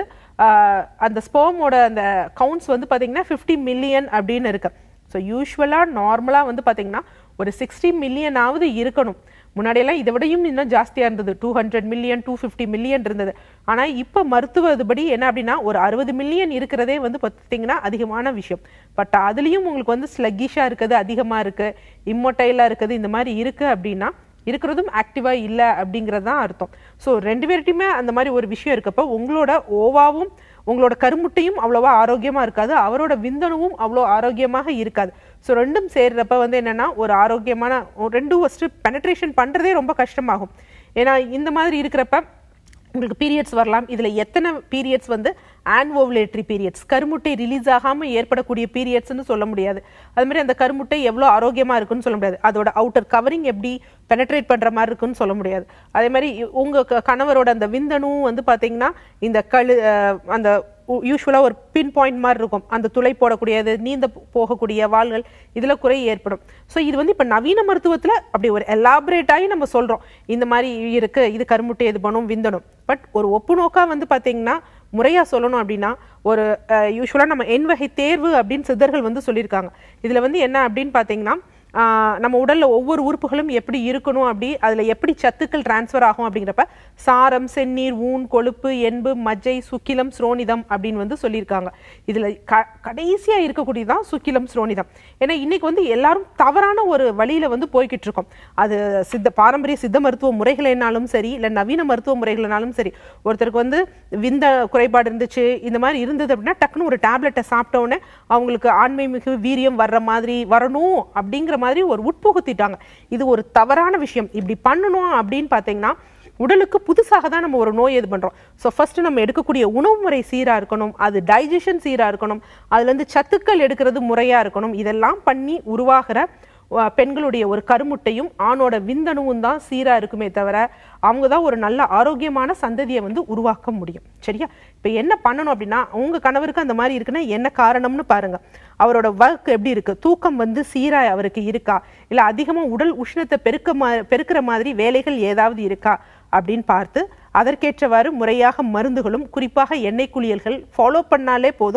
அந்த ஸ்பெர்மோட அந்த கவுண்ட்ஸ் வந்து பார்த்தீங்கன்னா 50 மில்லியன் அப்படின்னு இருக்கு. ஸோ யூஸ்வலாக நார்மலாக வந்து பார்த்தீங்கன்னா ஒரு 60 மில்லியனாவது இருக்கணும். முன்னாடியெல்லாம் இதை விடையும் இன்னும் ஜாஸ்தியாக இருந்தது, 200 மில்லியன் 250 மில்லியன் இருந்தது. ஆனால் இப்போ மருத்துவ இதுபடி என்ன அப்படின்னா ஒரு 60 மில்லியன் இருக்கிறதே வந்து பார்த்தீங்கன்னா அதிகமான விஷயம். பட் அதுலேயும் உங்களுக்கு வந்து ஸ்லக்கிஷாக இருக்குது, அதிகமாக இருக்குது, இம்மொட்டைலாக இருக்குது, இந்த மாதிரி இருக்குது அப்படின்னா இருக்கிறதும் ஆக்டிவாக இல்லை அப்படிங்கிறது தான் அர்த்தம். ஸோ 2 பேர்கிட்டையுமே அந்த மாதிரி ஒரு விஷயம் இருக்கப்போ உங்களோட ஓவாவும் உங்களோட கருமுட்டையும் அவ்வளோவா ஆரோக்கியமாக இருக்காது, அவரோட விந்தணுவும் அவ்வளோ ஆரோக்கியமாக இருக்காது. ஸோ ரெண்டும் சேர்றப்ப வந்து என்னென்னா ஒரு ஆரோக்கியமான 2 ஃபஸ்ட்டு பெனட்ரேஷன் பண்ணுறதே ரொம்ப கஷ்டமாகும். ஏன்னா இந்த மாதிரி இருக்கிறப்ப உங்களுக்கு பீரியட்ஸ் வரலாம். இதில் எத்தனை பீரியட்ஸ் வந்து ஆன்ஓவுலேட்டரி பீரியட்ஸ், கருமுட்டை ரிலீஸ் ஆகாமல் ஏற்படக்கூடிய பீரியட்ஸ்ன்னு சொல்ல முடியாது. அது மாதிரி அந்த கருமுட்டை எவ்வளோ ஆரோக்கியமாக இருக்குன்னு சொல்ல முடியாது, அதோட அவுட்டர் கவரிங் எப்படி பெனட்ரேட் பண்ணுற மாதிரி இருக்குன்னு சொல்ல முடியாது. அதே மாதிரி உங்கள் கணவரோட அந்த விந்தணும் வந்து பார்த்தீங்கன்னா இந்த அந்த யூஸ்வலாக ஒரு பின் பாயிண்ட் மாதிரி இருக்கும், அந்த துளை போடக்கூடியது, நீந்த போகக்கூடிய வாள்கள், இதில் குறை ஏற்படும். ஸோ இது வந்து இப்போ நவீன மருத்துவத்தில் அப்படி ஒரு எலாபரேட்டாகி நம்ம சொல்கிறோம், இந்த மாதிரி இருக்குது, இது கருமுட்டை இது பண்ணும் விந்தணும். பட் ஒரு ஒப்பு நோக்காக வந்து பார்த்தீங்கன்னா முறையாக சொல்லணும் அப்படின்னா ஒரு யூஸ்வலாக நம்ம எண் வகை தேர்வு அப்படின்னு சித்தர்கள் வந்து சொல்லியிருக்காங்க. இதில் வந்து என்ன அப்படின்னு பார்த்தீங்கன்னா நம்ம உடலில் ஒவ்வொரு உறுப்புகளும் எப்படி இருக்கணும், அப்படி அதில் எப்படி சத்துக்கள் டிரான்ஸ்ஃபர் ஆகும் அப்படிங்கிறப்ப சாரம், செந்நீர், ஊன், கொழுப்பு, எண்பு, மஜ்ஜை, சுக்கிலம், ஸ்ரோனிதம் அப்படின்னு வந்து சொல்லியிருக்காங்க. இதில் கடைசியாக இருக்கக்கூடியதான் சுக்கிலம், ஸ்ரோனிதம். ஏன்னா இன்னைக்கு வந்து எல்லாரும் தவறான ஒரு வழியில் வந்து போய்கிட்டு இருக்கோம். அது பாரம்பரிய சித்த மருத்துவ முறைகள்னாலும் சரி, இல்லை நவீன மருத்துவ முறைகள்னாலும் சரி, ஒருத்தருக்கு வந்து விந்த குறைபாடு இருந்துச்சு, இந்த மாதிரி இருந்தது அப்படின்னா டக்குன்னு ஒரு டேப்லெட்டை சாப்பிட்டோன்னே அவங்களுக்கு ஆண்மை மிகு வீரியம் வர்ற மாதிரி வரணும் அப்படிங்கிற மாதிரி ஒரு உட்புகுத்திட்டாங்க. இது ஒரு தவறான விஷயம். இப்படி பண்ணணும் அப்படின்னு பார்த்தீங்கன்னா உடலுக்கு புதுசாக தான் நம்ம ஒரு நோய் இது பண்றோம். ஸோ ஃபர்ஸ்ட் நம்ம எடுக்கக்கூடிய உணவு முறை சீராக இருக்கணும், அது டைஜஷன் சீராக இருக்கணும், அதுலேருந்து சத்துக்கள் எடுக்கிறது முறையாக இருக்கணும். இதெல்லாம் பண்ணி உருவாகிற பெண்களுடைய ஒரு கருமுட்டையும் ஆணோட விந்தணுவும் தான் சீராக இருக்குமே தவிர அவங்க தான் ஒரு நல்ல ஆரோக்கியமான சந்ததியை வந்து உருவாக்க முடியும். சரியா? இப்போ என்ன பண்ணணும் அப்படின்னா, உங்கள் கணவருக்கு அந்த மாதிரி இருக்குன்னா என்ன காரணம்னு பாருங்க. அவரோட ஒர்க் எப்படி இருக்கு, தூக்கம் வந்து சீராக அவருக்கு இருக்கா, இல்லை அதிகமாக உடல் உஷ்ணத்தை பெருக்கிற மாதிரி வேலைகள் ஏதாவது இருக்கா அப்படின்னு பார்த்து அதற்கேற்றவாறு முறையாக மருந்துகளும் குறிப்பாக எண்ணெய் குளியல்கள் ஃபாலோ பண்ணாலே போதும்.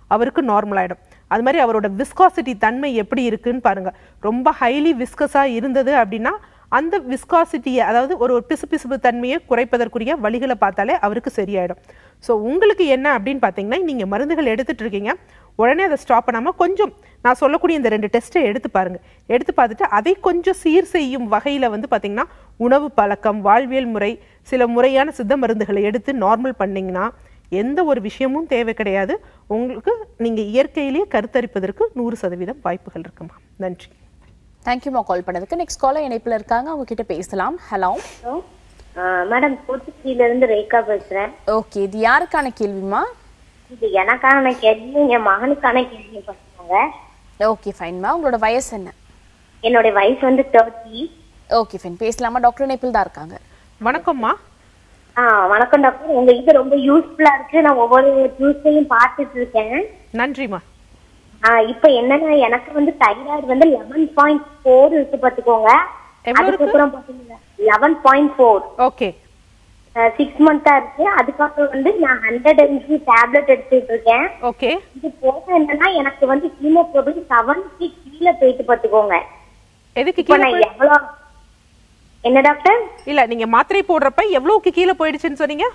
அவருக்கு நார்மல் ஆகிடும். அது மாதிரி அவரோட விஸ்காசிட்டி தன்மை எப்படி இருக்குன்னு பாருங்கள். ரொம்ப ஹைலி விஸ்கஸாக இருந்தது அப்படின்னா அந்த விஸ்காசிட்டியை, அதாவது ஒரு பிசுபிசுப்பு தன்மையை குறைப்பதற்குரிய வழிகளை பார்த்தாலே அவருக்கு சரியாயிடும். ஸோ உங்களுக்கு என்ன அப்படின்னு பார்த்தீங்கன்னா, நீங்கள் மருந்துகள் எடுத்துகிட்டு இருக்கீங்க, உடனே அதை ஸ்டாப் பண்ணாமல் கொஞ்சம் நான் சொல்லக்கூடிய இந்த 2 டெஸ்ட்டை எடுத்து பாருங்கள். எடுத்து பார்த்துட்டு அதை கொஞ்சம் சீர் செய்யும் வகையில் வந்து பார்த்திங்கன்னா உணவு பழக்கம், வாழ்வியல் முறை, சில முறையான சித்த மருந்துகளை எடுத்து நார்மல் பண்ணிங்கன்னா எந்த ஒரு விஷயமும் தேவை கிடையாது. உங்களுக்கு நீங்கள் இயற்கையிலேயே கருத்தரிப்பதற்கு 100% வாய்ப்புகள் இருக்குமா. நன்றி. தேங்க்யூமா கால் பண்ணதுக்கு. நெக்ஸ்ட் காலர் இணைப்பில் இருக்காங்க, அவங்க கிட்ட பேசலாம். ஹலோ மேடம், தூத்துக்குடியில இருந்து ரேகா பேசுறேன். ஓகே, இது யாருக்கான கேள்விமா? இது எனக்கான கேள்வி, என் மகனுக்கான கேள்வி பண்ணுவாங்க. ஓகே ஃபைன்மா, உங்களோட வயசு என்ன? என்னோட வயசு வந்து 30. ஓகே ஃபைன், பேசலாமா? டாக்டர் இணைப்பில் தான் இருக்காங்க. வணக்கம்மா. வணக்கம் டாக்டர், உங்க இது ரொம்ப யூஸ்ஃபுல்லா இருக்கு. நான் ஒவ்வொரு நியூஸையும் பார்த்துட்டு இருக்கேன். நன்றிமா. இப்ப என்னன்னா, எனக்கு வந்து தைராய்டு வந்து 11.4 இருக்கு பாத்துக்கோங்க. அதுக்கப்புறம் பாத்தீங்கன்னா 11.4. ஓகே. 6 மந்த்தா இருக்கு. அதுக்கப்புறம் வந்து நான் 100 mg டேப்லெட் எடுத்துட்டு இருக்கேன். ஓகே. இது போக என்னன்னா, எனக்கு வந்து ஹீமோகுளோபின் 7க்கு கீழே போயிட்டு பாத்துக்கோங்க. எதுக்கு கீழே? எவ்வளவு? என்ன டாக்டர்? இல்ல, நீங்க மாத்திரை போடுறப்ப எவ்வளவுக்கு கீழே போயிடுச்சுன்னு சொன்னீங்க?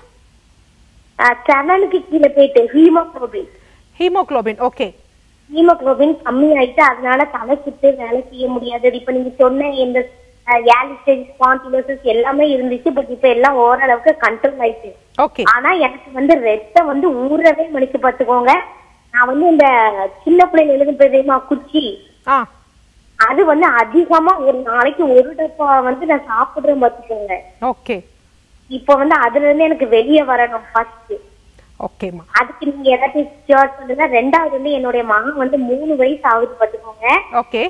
7க்கு கீழே போயிட்டு ஹீமோகுளோபின். ஹீமோகுளோபின். ஓகே. ஹீமோகுளோபின் கம்மி ஆயிட்டு, அதனால தலை சுட்டு வேலை செய்ய முடியாது. இப்ப நீங்க சொன்ன இந்த எல்லாமே இருந்துச்சு, பட் இப்ப எல்லாம் ஓரளவுக்கு கண்ட்ரோல் ஆயிடுச்சு. ஓகே. ஆனா எனக்கு வந்து ரத்தம் வந்து ஊறவே மணிக்கு பாத்துக்கோங்க. நான் வந்து இந்த சின்ன பிள்ளைங்க எழுதுமா குச்சி, அது வந்து அதிகமா ஒரு நாளைக்கு ஒரு டப்பா வந்து நான் சாப்பிடுறேன் பாத்துக்கோங்க. ஓகே. இப்ப வந்து அதுல இருந்து எனக்கு வெளியே வரணும் ஃபர்ஸ்ட். ஓகேமா. அதுக்கு நீங்க ஏதாச்சும் ஷியோர் பண்ணுங்க. ரெண்டாவது வந்து என்னுடைய மகன் வந்து 3 வயசு ஆகுது பாத்துக்கோங்க. ஓகே.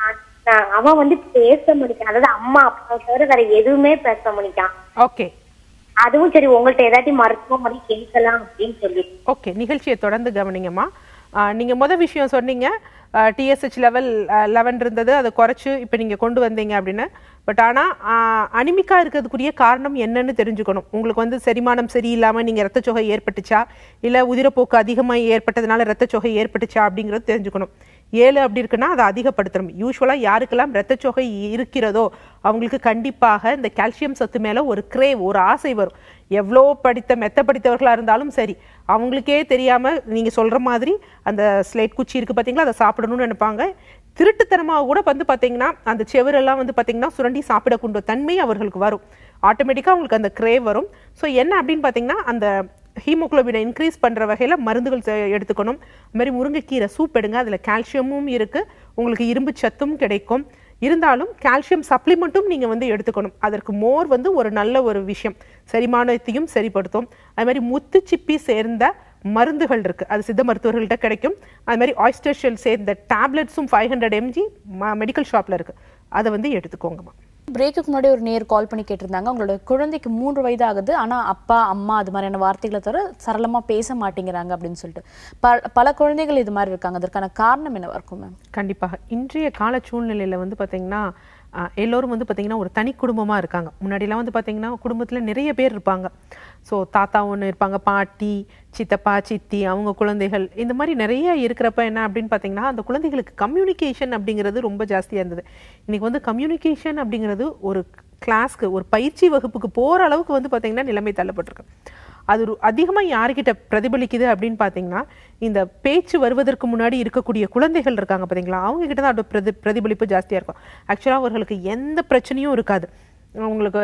அவன் வந்து பேச முடிக்கான், அதாவது அம்மா அப்பா தவிர வேற எதுவுமே பேச முடிக்கான். ஓகே. அதுவும் சரி, உங்கள்ட்ட ஏதாச்சும் மருத்துவமனை கேட்கலாம் அப்படின்னு சொல்லி. ஓகே, நிகழ்ச்சியை தொடர்ந்து கவனிங்கம்மா. நீங்க விஷயம் சொன்னீங்க, டிஎஸ்ஹெச் லெவல் 11 இருந்தது, அதை குறைச்சு இப்போ நீங்கள் கொண்டு வந்தீங்க அப்படின்னு. பட் ஆனால் அனிமிக்கா இருக்கிறதுக்குரிய காரணம் என்னன்னு தெரிஞ்சுக்கணும். உங்களுக்கு வந்து செரிமானம் சரியில்லாமல் நீங்கள் ரத்தச்சோகை ஏற்பட்டுச்சா, இல்லை உதிரப்போக்கு அதிகமாக ஏற்பட்டதுனால ரத்தச்சோகை ஏற்பட்டுச்சா அப்படிங்கிறது தெரிஞ்சுக்கணும். 7 அப்படி இருக்குன்னா அதை அதிகப்படுத்தணும். யூஸ்வலாக யாருக்கெல்லாம் ரத்தச்சோகை இருக்கிறதோ அவங்களுக்கு கண்டிப்பாக இந்த கால்சியம் சத்து மேலே ஒரு கிரேவ், ஒரு ஆசை வரும். எவ்வளோ மெத்த படித்தவர்களாக இருந்தாலும் சரி, அவங்களுக்கே தெரியாமல் நீங்கள் சொல்கிற மாதிரி அந்த ஸ்லேட் குச்சி இருக்குது பார்த்தீங்களா, அதை சாப்பிடணும்னு நினைப்பாங்க. திருட்டுத்தனமாக கூட வந்து பார்த்தீங்கன்னா அந்த செவரெல்லாம் வந்து பார்த்தீங்கன்னா சுரண்டி சாப்பிடக்கூடிய தன்மை அவர்களுக்கு வரும். ஆட்டோமேட்டிக்காக அவங்களுக்கு அந்த கிரேவ் வரும். ஸோ என்ன அப்படின்னு பார்த்தீங்கன்னா, அந்த ஹீமோகுளோபினை இன்க்ரீஸ் பண்ணுற வகையில் மருந்துகள் எடுத்துக்கணும். அது மாதிரி முருங்கைக்கீரை சூப் எடுங்க, அதில் கால்சியமும் இருக்குது, உங்களுக்கு இரும்பு சத்தும் கிடைக்கும். இருந்தாலும் கால்சியம் சப்ளிமெண்ட்டும் நீங்கள் வந்து எடுத்துக்கணும். அதற்கு மோர் வந்து ஒரு நல்ல ஒரு விஷயம், செரிமானத்தையும் சரிப்படுத்தும். அது மாதிரி முத்துச்சிப்பி சேர்ந்த மருந்துகள் இருக்குது, அது சித்த மருத்துவர்கள்ட்ட கிடைக்கும். அது மாதிரி ஆயிஸ்டர் ஷெல் சேர்ந்த டேப்லெட்ஸும் 500 mg மெடிக்கல் ஷாப்பில் இருக்குது, அதை வந்து எடுத்துக்கோங்கம்மா. பிரேக்குக்கு முன்னாடி ஒரு நேர் கால் பண்ணி கேட்டிருந்தாங்க, உங்களோட குழந்தைக்கு 3 வயது ஆகுது, ஆனால் அப்பா அம்மா அது மாதிரியான வார்த்தைகளை தவிர சரளமாக பேச மாட்டேங்கிறாங்க அப்படின்னு சொல்லிட்டு பல குழந்தைகள் இது மாதிரி இருக்காங்க. அதற்கான காரணம் என்னவா இருக்கும் மேம்? கண்டிப்பாக இன்றைய கால சூழ்நிலையில் வந்து பார்த்தீங்கன்னா எல்லோரும் வந்து பார்த்திங்கன்னா ஒரு தனி குடும்பமாக இருக்காங்க. முன்னாடிலாம் வந்து பார்த்திங்கன்னா குடும்பத்தில் நிறைய பேர் இருப்பாங்க. ஸோ தாத்தா ஒன்று இருப்பாங்க, பாட்டி, சித்தப்பா, சித்தி, அவங்க குழந்தைகள், இந்த மாதிரி நிறைய இருக்கிறப்ப என்ன அப்படின்னு பார்த்தீங்கன்னா அந்த குழந்தைகளுக்கு கம்யூனிகேஷன் அப்படிங்கிறது ரொம்ப ஜாஸ்தியாக இருந்தது. இன்றைக்கி வந்து கம்யூனிகேஷன் அப்படிங்கிறது ஒரு கிளாஸ்க்கு, ஒரு பயிற்சி வகுப்புக்கு போகிற அளவுக்கு வந்து பார்த்திங்கன்னா நிலைமை தள்ளப்பட்டிருக்கு. அது அதிகமாக யார்கிட்ட பிரதிபலிக்குது அப்படின்னு பார்த்தீங்கன்னா, இந்த பேச்சு வருவதற்கு முன்னாடி இருக்கக்கூடிய குழந்தைகள் இருக்காங்க பார்த்தீங்களா, அவங்கக்கிட்ட தான் அதோட பிரதிபலிப்பு ஜாஸ்தியாக இருக்கும். ஆக்சுவலாக அவர்களுக்கு எந்த பிரச்சனையும் இருக்காது. உங்களுக்கு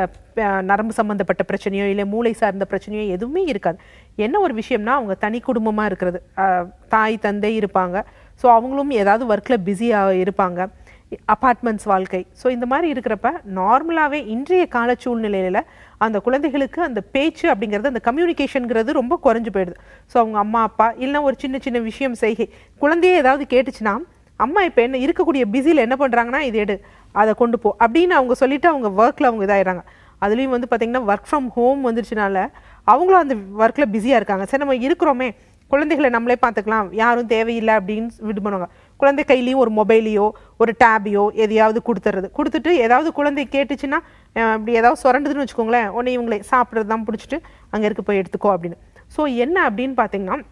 நரம்பு சம்மந்தப்பட்ட பிரச்சனையோ இல்லை மூளை சார்ந்த பிரச்சனையோ எதுவுமே இருக்காது. என்ன ஒரு விஷயம்னா, அவங்க தனி குடும்பமாக இருக்கிறது, தாய் தந்தை இருப்பாங்க. ஸோ அவங்களும் ஏதாவது ஒர்க்கில் பிஸியாக இருப்பாங்க, அப்பார்ட்மெண்ட்ஸ் வாழ்க்கை. ஸோ இந்த மாதிரி இருக்கிறப்ப நார்மலாகவே இன்றைய கால சூழ்நிலையில் அந்த குழந்தைகளுக்கு அந்த பேச்சு அப்படிங்கிறது, அந்த கம்யூனிகேஷனுங்கிறது ரொம்ப குறைஞ்சு போயிடுது. ஸோ அவங்க அம்மா அப்பா இல்லைனா ஒரு சின்ன சின்ன விஷயம் செய்கை, குழந்தையே ஏதாவது கேட்டுச்சுன்னா அம்மா இப்போ என்ன இருக்கக்கூடிய பிஸியில் என்ன பண்ணுறாங்கன்னா, இது எடு, அதை கொண்டு போ அப்படின்னு அவங்க சொல்லிவிட்டு அவங்க ஒர்க்கில் அவங்க இதாகிடுறாங்க. அதுலேயும் வந்து பார்த்திங்கன்னா ஒர்க் ஃப்ரம் ஹோம் வந்துருச்சுனால அவங்களும் அந்த ஒர்க்கில் பிஸியாக இருக்காங்க. சரி நம்ம இருக்கிறோமே, குழந்தைகளை நம்மளே பார்த்துக்கலாம், யாரும் தேவையில்லை அப்படின்னு விடு பண்ணுவாங்க. குழந்தை கையிலையும் ஒரு மொபைலையோ ஒரு டேபையோ எதையாவது கொடுத்துட்டு ஏதாவது குழந்தை கேட்டுச்சுன்னா அப்படி ஏதாவது சுரண்டுதுன்னு வச்சுக்கோங்களேன், உடனே இவங்களே சாப்பிட்றது தான் பிடிச்சிட்டு அங்கே இருக்க போய் எடுத்துக்கோ அப்படின்னு. ஸோ என்ன அப்படின்னு பார்த்தீங்கன்னா,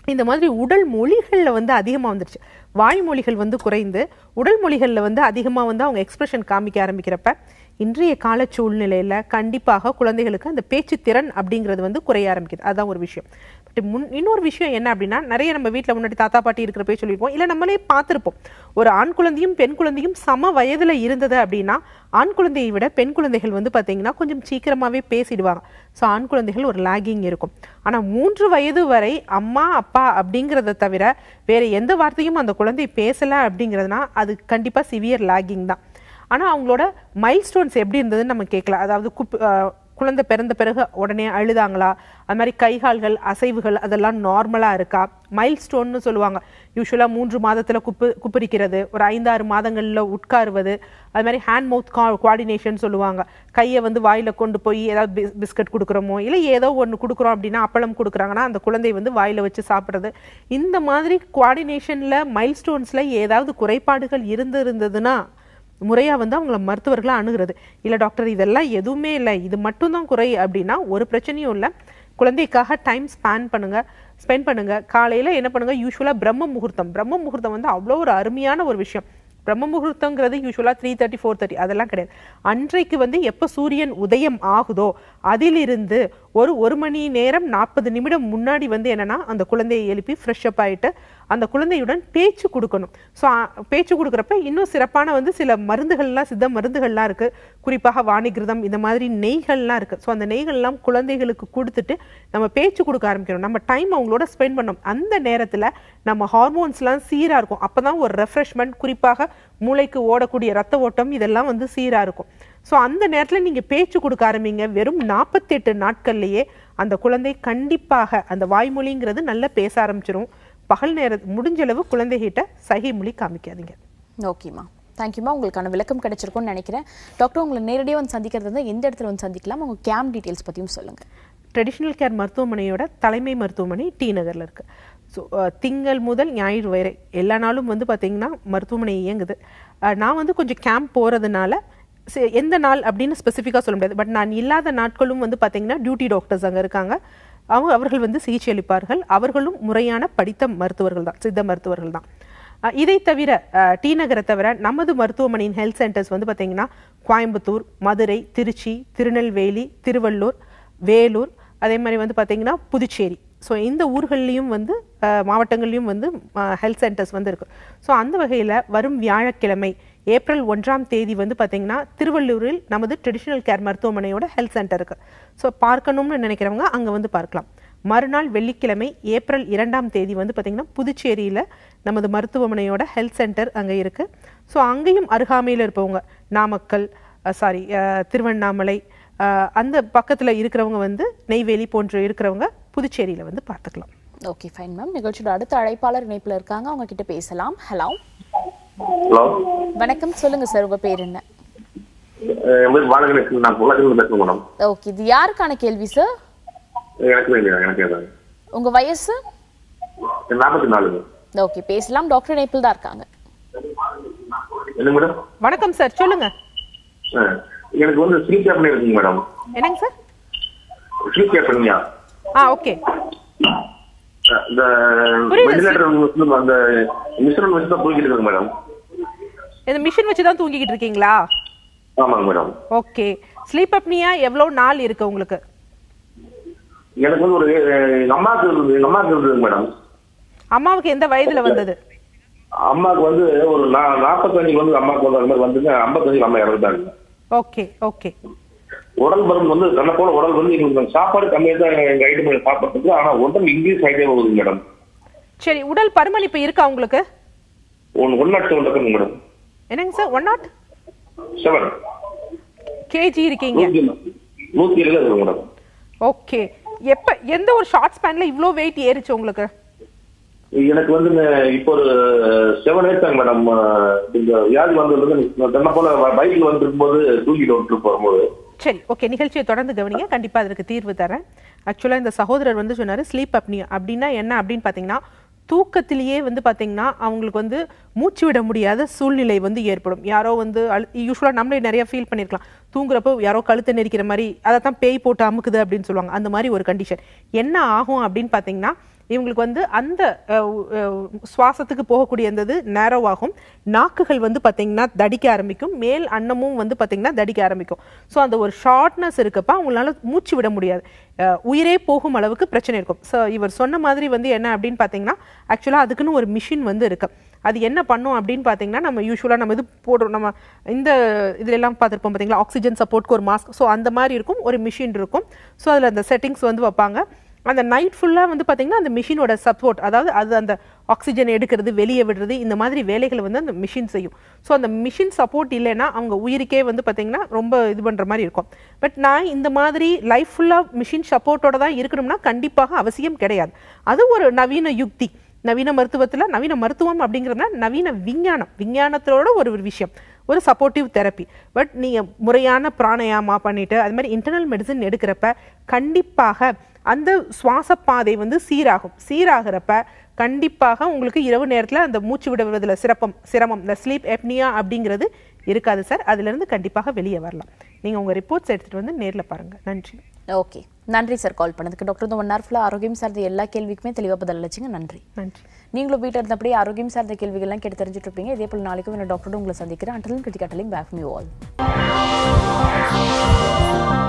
இந்த மாதிரி உடல் மொழிகளில் வந்து அதிகமாக வந்துருச்சு. வாய்மொழிகள் வந்து குறைந்து உடல் மொழிகளில் வந்து அதிகமாக வந்து அவங்க எக்ஸ்பிரஷன் காமிக்க ஆரம்பிக்கிறப்ப இன்றைய கால சூழ்நிலையில் கண்டிப்பாக குழந்தைகளுக்கு அந்த பேச்சு திறன் அப்படிங்கிறது வந்து குறைய ஆரம்பிக்குது. அதுதான் ஒரு விஷயம். பட் இன்னொரு விஷயம் என்ன அப்படின்னா, நிறைய நம்ம வீட்டில் முன்னாடி தாத்தா பாட்டி இருக்கிறப்பே சொல்லியிருப்போம், இல்லை நம்மளே பார்த்துருப்போம், ஒரு ஆண் குழந்தையும் பெண் குழந்தையும் சம வயதில் இருந்தது அப்படின்னா ஆண் குழந்தையை விட பெண் குழந்தைகள் வந்து பார்த்தீங்கன்னா கொஞ்சம் சீக்கிரமாகவே பேசிடுவாங்க. ஸோ ஆண் குழந்தைகள் ஒரு லாகிங் இருக்கும். ஆனால் 3 வயது வரை அம்மா அப்பா அப்படிங்கிறத தவிர வேறு எந்த வார்த்தையும் அந்த குழந்தை பேசலை அப்படிங்கிறதுனா அது கண்டிப்பாக சிவியர் லாகிங் தான். ஆனால் அவங்களோட மைல்ஸ்டோன்ஸ் எப்படி இருந்ததுன்னு நம்ம கேட்கல. அதாவது குழந்தை பிறந்த பிறகு உடனே அழுதாங்களா, அது மாதிரி கைகால்கள் அசைவுகள் அதெல்லாம் நார்மலாக இருக்கா, மைல்ஸ்டோன்னு சொல்லுவாங்க. யூஸ்வலாக 3 மாதத்தில் குப்பரிக்கிறது, ஒரு 5-6 மாதங்களில் உட்காருவது, அது மாதிரி ஹேண்ட் மவுத் கோஆர்டினேஷன் சொல்லுவாங்க. கையை வந்து வாயில் கொண்டு போய் ஏதாவது பிஸ்கட் கொடுக்குறோமோ இல்லை ஏதோ ஒன்று கொடுக்குறோம் அப்படின்னா, அப்பளம் கொடுக்குறாங்கன்னா அந்த குழந்தை வந்து வாயில் வச்சு சாப்பிட்றது, இந்த மாதிரி கோஆர்டினேஷனில் மைல்ஸ்டோன்ஸில் ஏதாவது குறைபாடுகள் இருந்ததுன்னா முறையாக வந்து அவங்கள மருத்துவர்களை அணுகிறது. இல்லை டாக்டர் இதெல்லாம் எதுவுமே இல்லை, இது மட்டும்தான் குறை அப்படின்னா ஒரு பிரச்சனையும் இல்லை. குழந்தைக்காக டைம் ஸ்பெண்ட் பண்ணுங்க. காலையில் என்ன பண்ணுங்க, யூஸ்வலாக பிரம்ம முகூர்த்தம் வந்து அவ்வளோ ஒரு அருமையான ஒரு விஷயம். பிரம்ம முகூர்த்தங்கிறது யூஸ்வலாக 3:30 4:30 அதெல்லாம் கிடையாது. அன்றைக்கு வந்து எப்போ சூரியன் உதயம் ஆகுதோ அதிலிருந்து ஒரு மணி நேரம் 40 நிமிடம் முன்னாடி வந்து என்னன்னா அந்த குழந்தையை எழுப்பி ஃப்ரெஷ் அப் ஆகிட்டு அந்த குழந்தையுடன் பேச்சு கொடுக்கணும். ஸோ பேச்சு கொடுக்குறப்ப இன்னும் சிறப்பான வந்து சில மருந்துகள்லாம், சித்த மருந்துகள்லாம் இருக்குது. குறிப்பாக வாணிகிருதம், இந்த மாதிரி நெய்கள்லாம் இருக்குது. ஸோ அந்த நெய்கள்லாம் குழந்தைகளுக்கு கொடுத்துட்டு நம்ம பேச்சு கொடுக்க ஆரம்பிக்கணும். நம்ம டைம் அவங்களோட ஸ்பெண்ட் பண்ணணும். அந்த நேரத்தில் நம்ம ஹார்மோன்ஸ்லாம் சீராக இருக்கும். அப்போ தான் ஒரு ரெஃப்ரெஷ்மெண்ட், குறிப்பாக மூளைக்கு ஓடக்கூடிய ரத்த ஓட்டம் இதெல்லாம் வந்து சீராக இருக்கும். ஸோ அந்த நேரத்தில் நீங்கள் பேச்சு கொடுக்க ஆரம்பிங்க. வெறும் 48 நாட்கள்லேயே அந்த குழந்தை கண்டிப்பாக அந்த வாய்மொழிங்கிறது நல்லா பேச ஆரம்பிச்சிடும். பகல் நேரம் முடிஞ்சளவு குழந்தைகிட்ட சகை மொழி காமிக்காதீங்க. ஓகேம்மா, தேங்க்யூம்மா. உங்களுக்கான விளக்கம் கிடைச்சிருக்கும்னு நினைக்கிறேன். டாக்டர் உங்களை நேரடியாக வந்து சந்திக்கிறது வந்து எந்த இடத்துல வந்து சந்திக்கலாம், உங்கள் கேம்ப் டீட்டெயில்ஸ் பற்றியும் சொல்லுங்கள். ட்ரெடிஷ்னல் கேர் மருத்துவமனையோட தலைமை மருத்துவமனை டி நகரில் இருக்குது. ஸோ திங்கள் முதல் ஞாயிறு வரை எல்லா நாளும் வந்து பார்த்திங்கன்னா மருத்துவமனை இயங்குது. நான் வந்து கொஞ்சம் கேம்ப் போகிறதுனால எந்த நாள் அப்படின்னு ஸ்பெசிஃபிக்காக சொல்ல முடியாது. பட் நான் இல்லாத நாட்களும் வந்து பார்த்திங்கன்னா டியூட்டி டாக்டர்ஸ் அங்கே இருக்காங்க. அவர்கள் வந்து சிகிச்சை அளிப்பார்கள். அவர்களும் முறையான படித்த மருத்துவர்கள் தான், சித்த மருத்துவர்கள் தான். இதை தவிர டி நகரை தவிர நமது மருத்துவமனையின் ஹெல்த் சென்டர்ஸ் வந்து பார்த்திங்கன்னா கோயம்புத்தூர், மதுரை, திருச்சி, திருநெல்வேலி, திருவள்ளூர், வேலூர், அதே மாதிரி வந்து பார்த்திங்கன்னா புதுச்சேரி. ஸோ இந்த ஊர்கள்லேயும் வந்து மாவட்டங்கள்லேயும் வந்து ஹெல்த் சென்டர்ஸ் வந்து இருக்குது. ஸோ அந்த வகையில் வரும் வியாழக்கிழமை ஏப்ரல் 1ஆம் தேதி வந்து பார்த்திங்கன்னா திருவள்ளூரில் நமது ட்ரெடிஷ்னல் கேர் மருத்துவமனையோட ஹெல்த் சென்டர் இருக்குது. ஸோ பார்க்கணும்னு நினைக்கிறவங்க அங்கே வந்து பார்க்கலாம். மறுநாள் வெள்ளிக்கிழமை ஏப்ரல் 2ஆம் தேதி வந்து பார்த்திங்கன்னா புதுச்சேரியில் நமது மருத்துவமனையோட ஹெல்த் சென்டர் அங்கே இருக்குது. ஸோ அங்கேயும் அருகாமையில் இருப்பவங்க நாமக்கல், திருவண்ணாமலை, அந்த பக்கத்தில் இருக்கிறவங்க வந்து நெய்வேலி போன்று இருக்கிறவங்க புதுச்சேரியில் வந்து பார்த்துக்கலாம். Okay, fine ma'am. நிகழ்ச்சியோட அடுத்த அழைப்பாளர் இணைப்பில் இருக்காங்க, அவங்க கிட்ட பேசலாம். ஹலோ ஹலோ, வணக்கம். சொல்லுங்க சார், உங்க பேர் என்ன? ஓகே, இது யாருக்கான கேள்வி சார்? உங்க வயசு? 44. ஓகே, பேசலாம். டாக்டர் இணைப்பில் தான் இருக்காங்க. வணக்கம் சார், சொல்லுங்க. எனக்கு வந்து ஸ்லீப் அப்னியா இருக்குங்க மேடம். என்னங்க சார்? Sleep apnea. ஓகே. அந்த வெண்டிலேட்டர் அந்த மிஷின் வச்சு தான் தூங்கிட்டு இருக்கேன் மேடம். இந்த மிஷின் வச்சு தான் தூங்கிட்டு இருக்கீங்களா? ஆமாங்க மேடம். ஓகே. ஸ்லீப் அப்னியா எவ்வளவு நாள் இருக்கு உங்களுக்கு? எனக்கு வந்து ஒரு அம்மாவுக்கு இருந்தது மேடம். அம்மாவுக்கு எந்த வயதுல வந்தது? அம்மாவுக்கு வந்து ஒரு 45 வந்து அம்மாவுக்கு வந்து அந்த மாதிரி வந்துங்க. 55 அம்மா இறந்துட்டாங்க. Okay okay. உடல் பருமன் வந்து தன்னை போல உடல் வந்து எங்களுக்கு சாப்பாடு கம்மியாக தான் எங்க ஐட்டம் சாப்பிட்றதுக்கு, ஆனா உடல் இங்கிலீஷ் ஆகிட்டே போகுது மேடம். சரி, உடல் பருமன் இப்ப இருக்கா உங்களுக்கு? 107 இருக்குங்க மேடம். என்னங்க சார்? 107 கேஜி இருக்கீங்க? 107 இருக்கு மேடம். ஓகே. எந்த ஒரு ஷார்ட் ஸ்பேன்ல இவ்ளோ வெயிட் ஏறிச்சு உங்களுக்கு? எனக்கு வந்து இப்போ ஒரு 7 இயர்ஸ் ஆகும் மேடம். இந்த வியாதி வந்தது தன்னை போல பைக்ல வந்துருக்கும்போது தூக்கிட்டு வந்துட்டு போகும்போது. சரி, ஓகே. நிகழ்ச்சியை தொடர்ந்து கவனிங்க, கண்டிப்பா அதற்கு தீர்வு தரேன். ஆக்சுவலா இந்த சகோதரர் வந்து சொன்னாரு ஸ்லீப் அப்னியா அப்படின்னா என்ன அப்படின்னு பாத்தீங்கன்னா, தூக்கத்திலேயே வந்து பாத்தீங்கன்னா அவங்களுக்கு வந்து மூச்சு விட முடியாத சூழ்நிலை வந்து ஏற்படும். யாரோ வந்து யூஸ்வலா நம்மளே நிறைய ஃபீல் பண்ணிருக்கலாம், தூங்குறப்போ யாரோ கழுத்தை நெரிக்கிற மாதிரி, அதை தான் பேய் போட்டு அமுக்குது அப்படின்னு சொல்லுவாங்க. அந்த மாதிரி ஒரு கண்டிஷன் என்ன ஆகும் அப்படின்னு பாத்தீங்கன்னா, இவங்களுக்கு வந்து அந்த சுவாசத்துக்கு போகக்கூடிய அந்த நேரோவாகும். நாக்குகள் வந்து பார்த்தீங்கன்னா தடிக்க ஆரம்பிக்கும், மேல் அன்னமும் வந்து பார்த்தீங்கன்னா தடிக்க ஆரம்பிக்கும். ஸோ அந்த ஒரு ஷார்ட்னஸ் இருக்கப்ப அவங்களால மூச்சு விட முடியாது, உயிரே போகும் அளவுக்கு பிரச்சனை இருக்கும். ஸோ இவர் சொன்ன மாதிரி வந்து என்ன அப்படின்னு பார்த்தீங்கன்னா ஆக்சுவலாக அதுக்குன்னு ஒரு மிஷின் வந்து இருக்கு. அது என்ன பண்ணும் அப்படின்னு பார்த்தீங்கன்னா நம்ம யூஸ்வலாக நம்ம இது போடுறோம், நம்ம இந்த இதுலெல்லாம் பார்த்துருப்போம் பார்த்தீங்களா, ஆக்சிஜன் சப்போர்ட்க்கு ஒரு மாஸ்க். ஸோ அந்த மாதிரி இருக்கும், ஒரு மிஷின் இருக்கும். ஸோ அதில் அந்த செட்டிங்ஸ் வந்து வைப்பாங்க. அந்த நைட் ஃபுல்லாக வந்து பார்த்தீங்கன்னா அந்த மிஷினோட சப்போர்ட், அதாவது அது அந்த ஆக்சிஜன் எடுக்கிறது வெளியே விடுறது இந்த மாதிரி வேலைகளை வந்து அந்த மிஷின் செய்யும். ஸோ அந்த மிஷின் சப்போர்ட் இல்லைன்னா அவங்க உயிருக்கே வந்து பார்த்தீங்கன்னா ரொம்ப இது பண்ணுற மாதிரி இருக்கும். பட் நான் இந்த மாதிரி லைஃப் ஃபுல்லாக மிஷின் சப்போர்ட்டோட தான் இருக்கணும்னா கண்டிப்பாக அவசியம் கிடையாது. அது ஒரு நவீன யுக்தி. நவீன மருத்துவத்தில் நவீன மருத்துவம் அப்படிங்கிறதுனா நவீன விஞ்ஞானத்தோட ஒரு விஷயம், ஒரு சப்போர்ட்டிவ் தெரப்பி. பட் நீங்கள் முறையான பிராணாயாமா பண்ணிட்டு அது மாதிரி இன்டர்னல் மெடிசன் எடுக்கிறப்ப கண்டிப்பாக அந்த சுவாச பாதை வந்து சீராகிறப்ப கண்டிப்பாக உங்களுக்கு இரவு நேரத்தில் அந்த மூச்சு விடுவதில் சிரமம் இந்த ஸ்லீப் எப்னியா அப்படிங்கிறது இருக்காது சார். அதுலேருந்து கண்டிப்பாக வெளியே வரலாம். நீங்கள் உங்கள் ரிப்போர்ட்ஸ் எடுத்துகிட்டு வந்து நேரில் பாருங்கள். நன்றி. ஓகே, நன்றி சார் கால் பண்ணதுக்கு. டாக்டர் இந்த 1 hour ஃபுல்லாக ஆரோக்கியம் சார்ந்த எல்லா கேள்விக்குமே தெளிவாக பதில் அளிச்சிங்க. நன்றி. நீங்களும் வீட்டில் இருந்தபடியே ஆரோக்கியம் சார்ந்த கேள்விகள்லாம் கேட்டு தெரிஞ்சுட்டு இருப்பீங்க. இதே போல் நாளைக்கும் என்ன டாக்டரோட உங்களை சந்திக்கிறேன். அண்டலும் Kiruthika telling back from you all.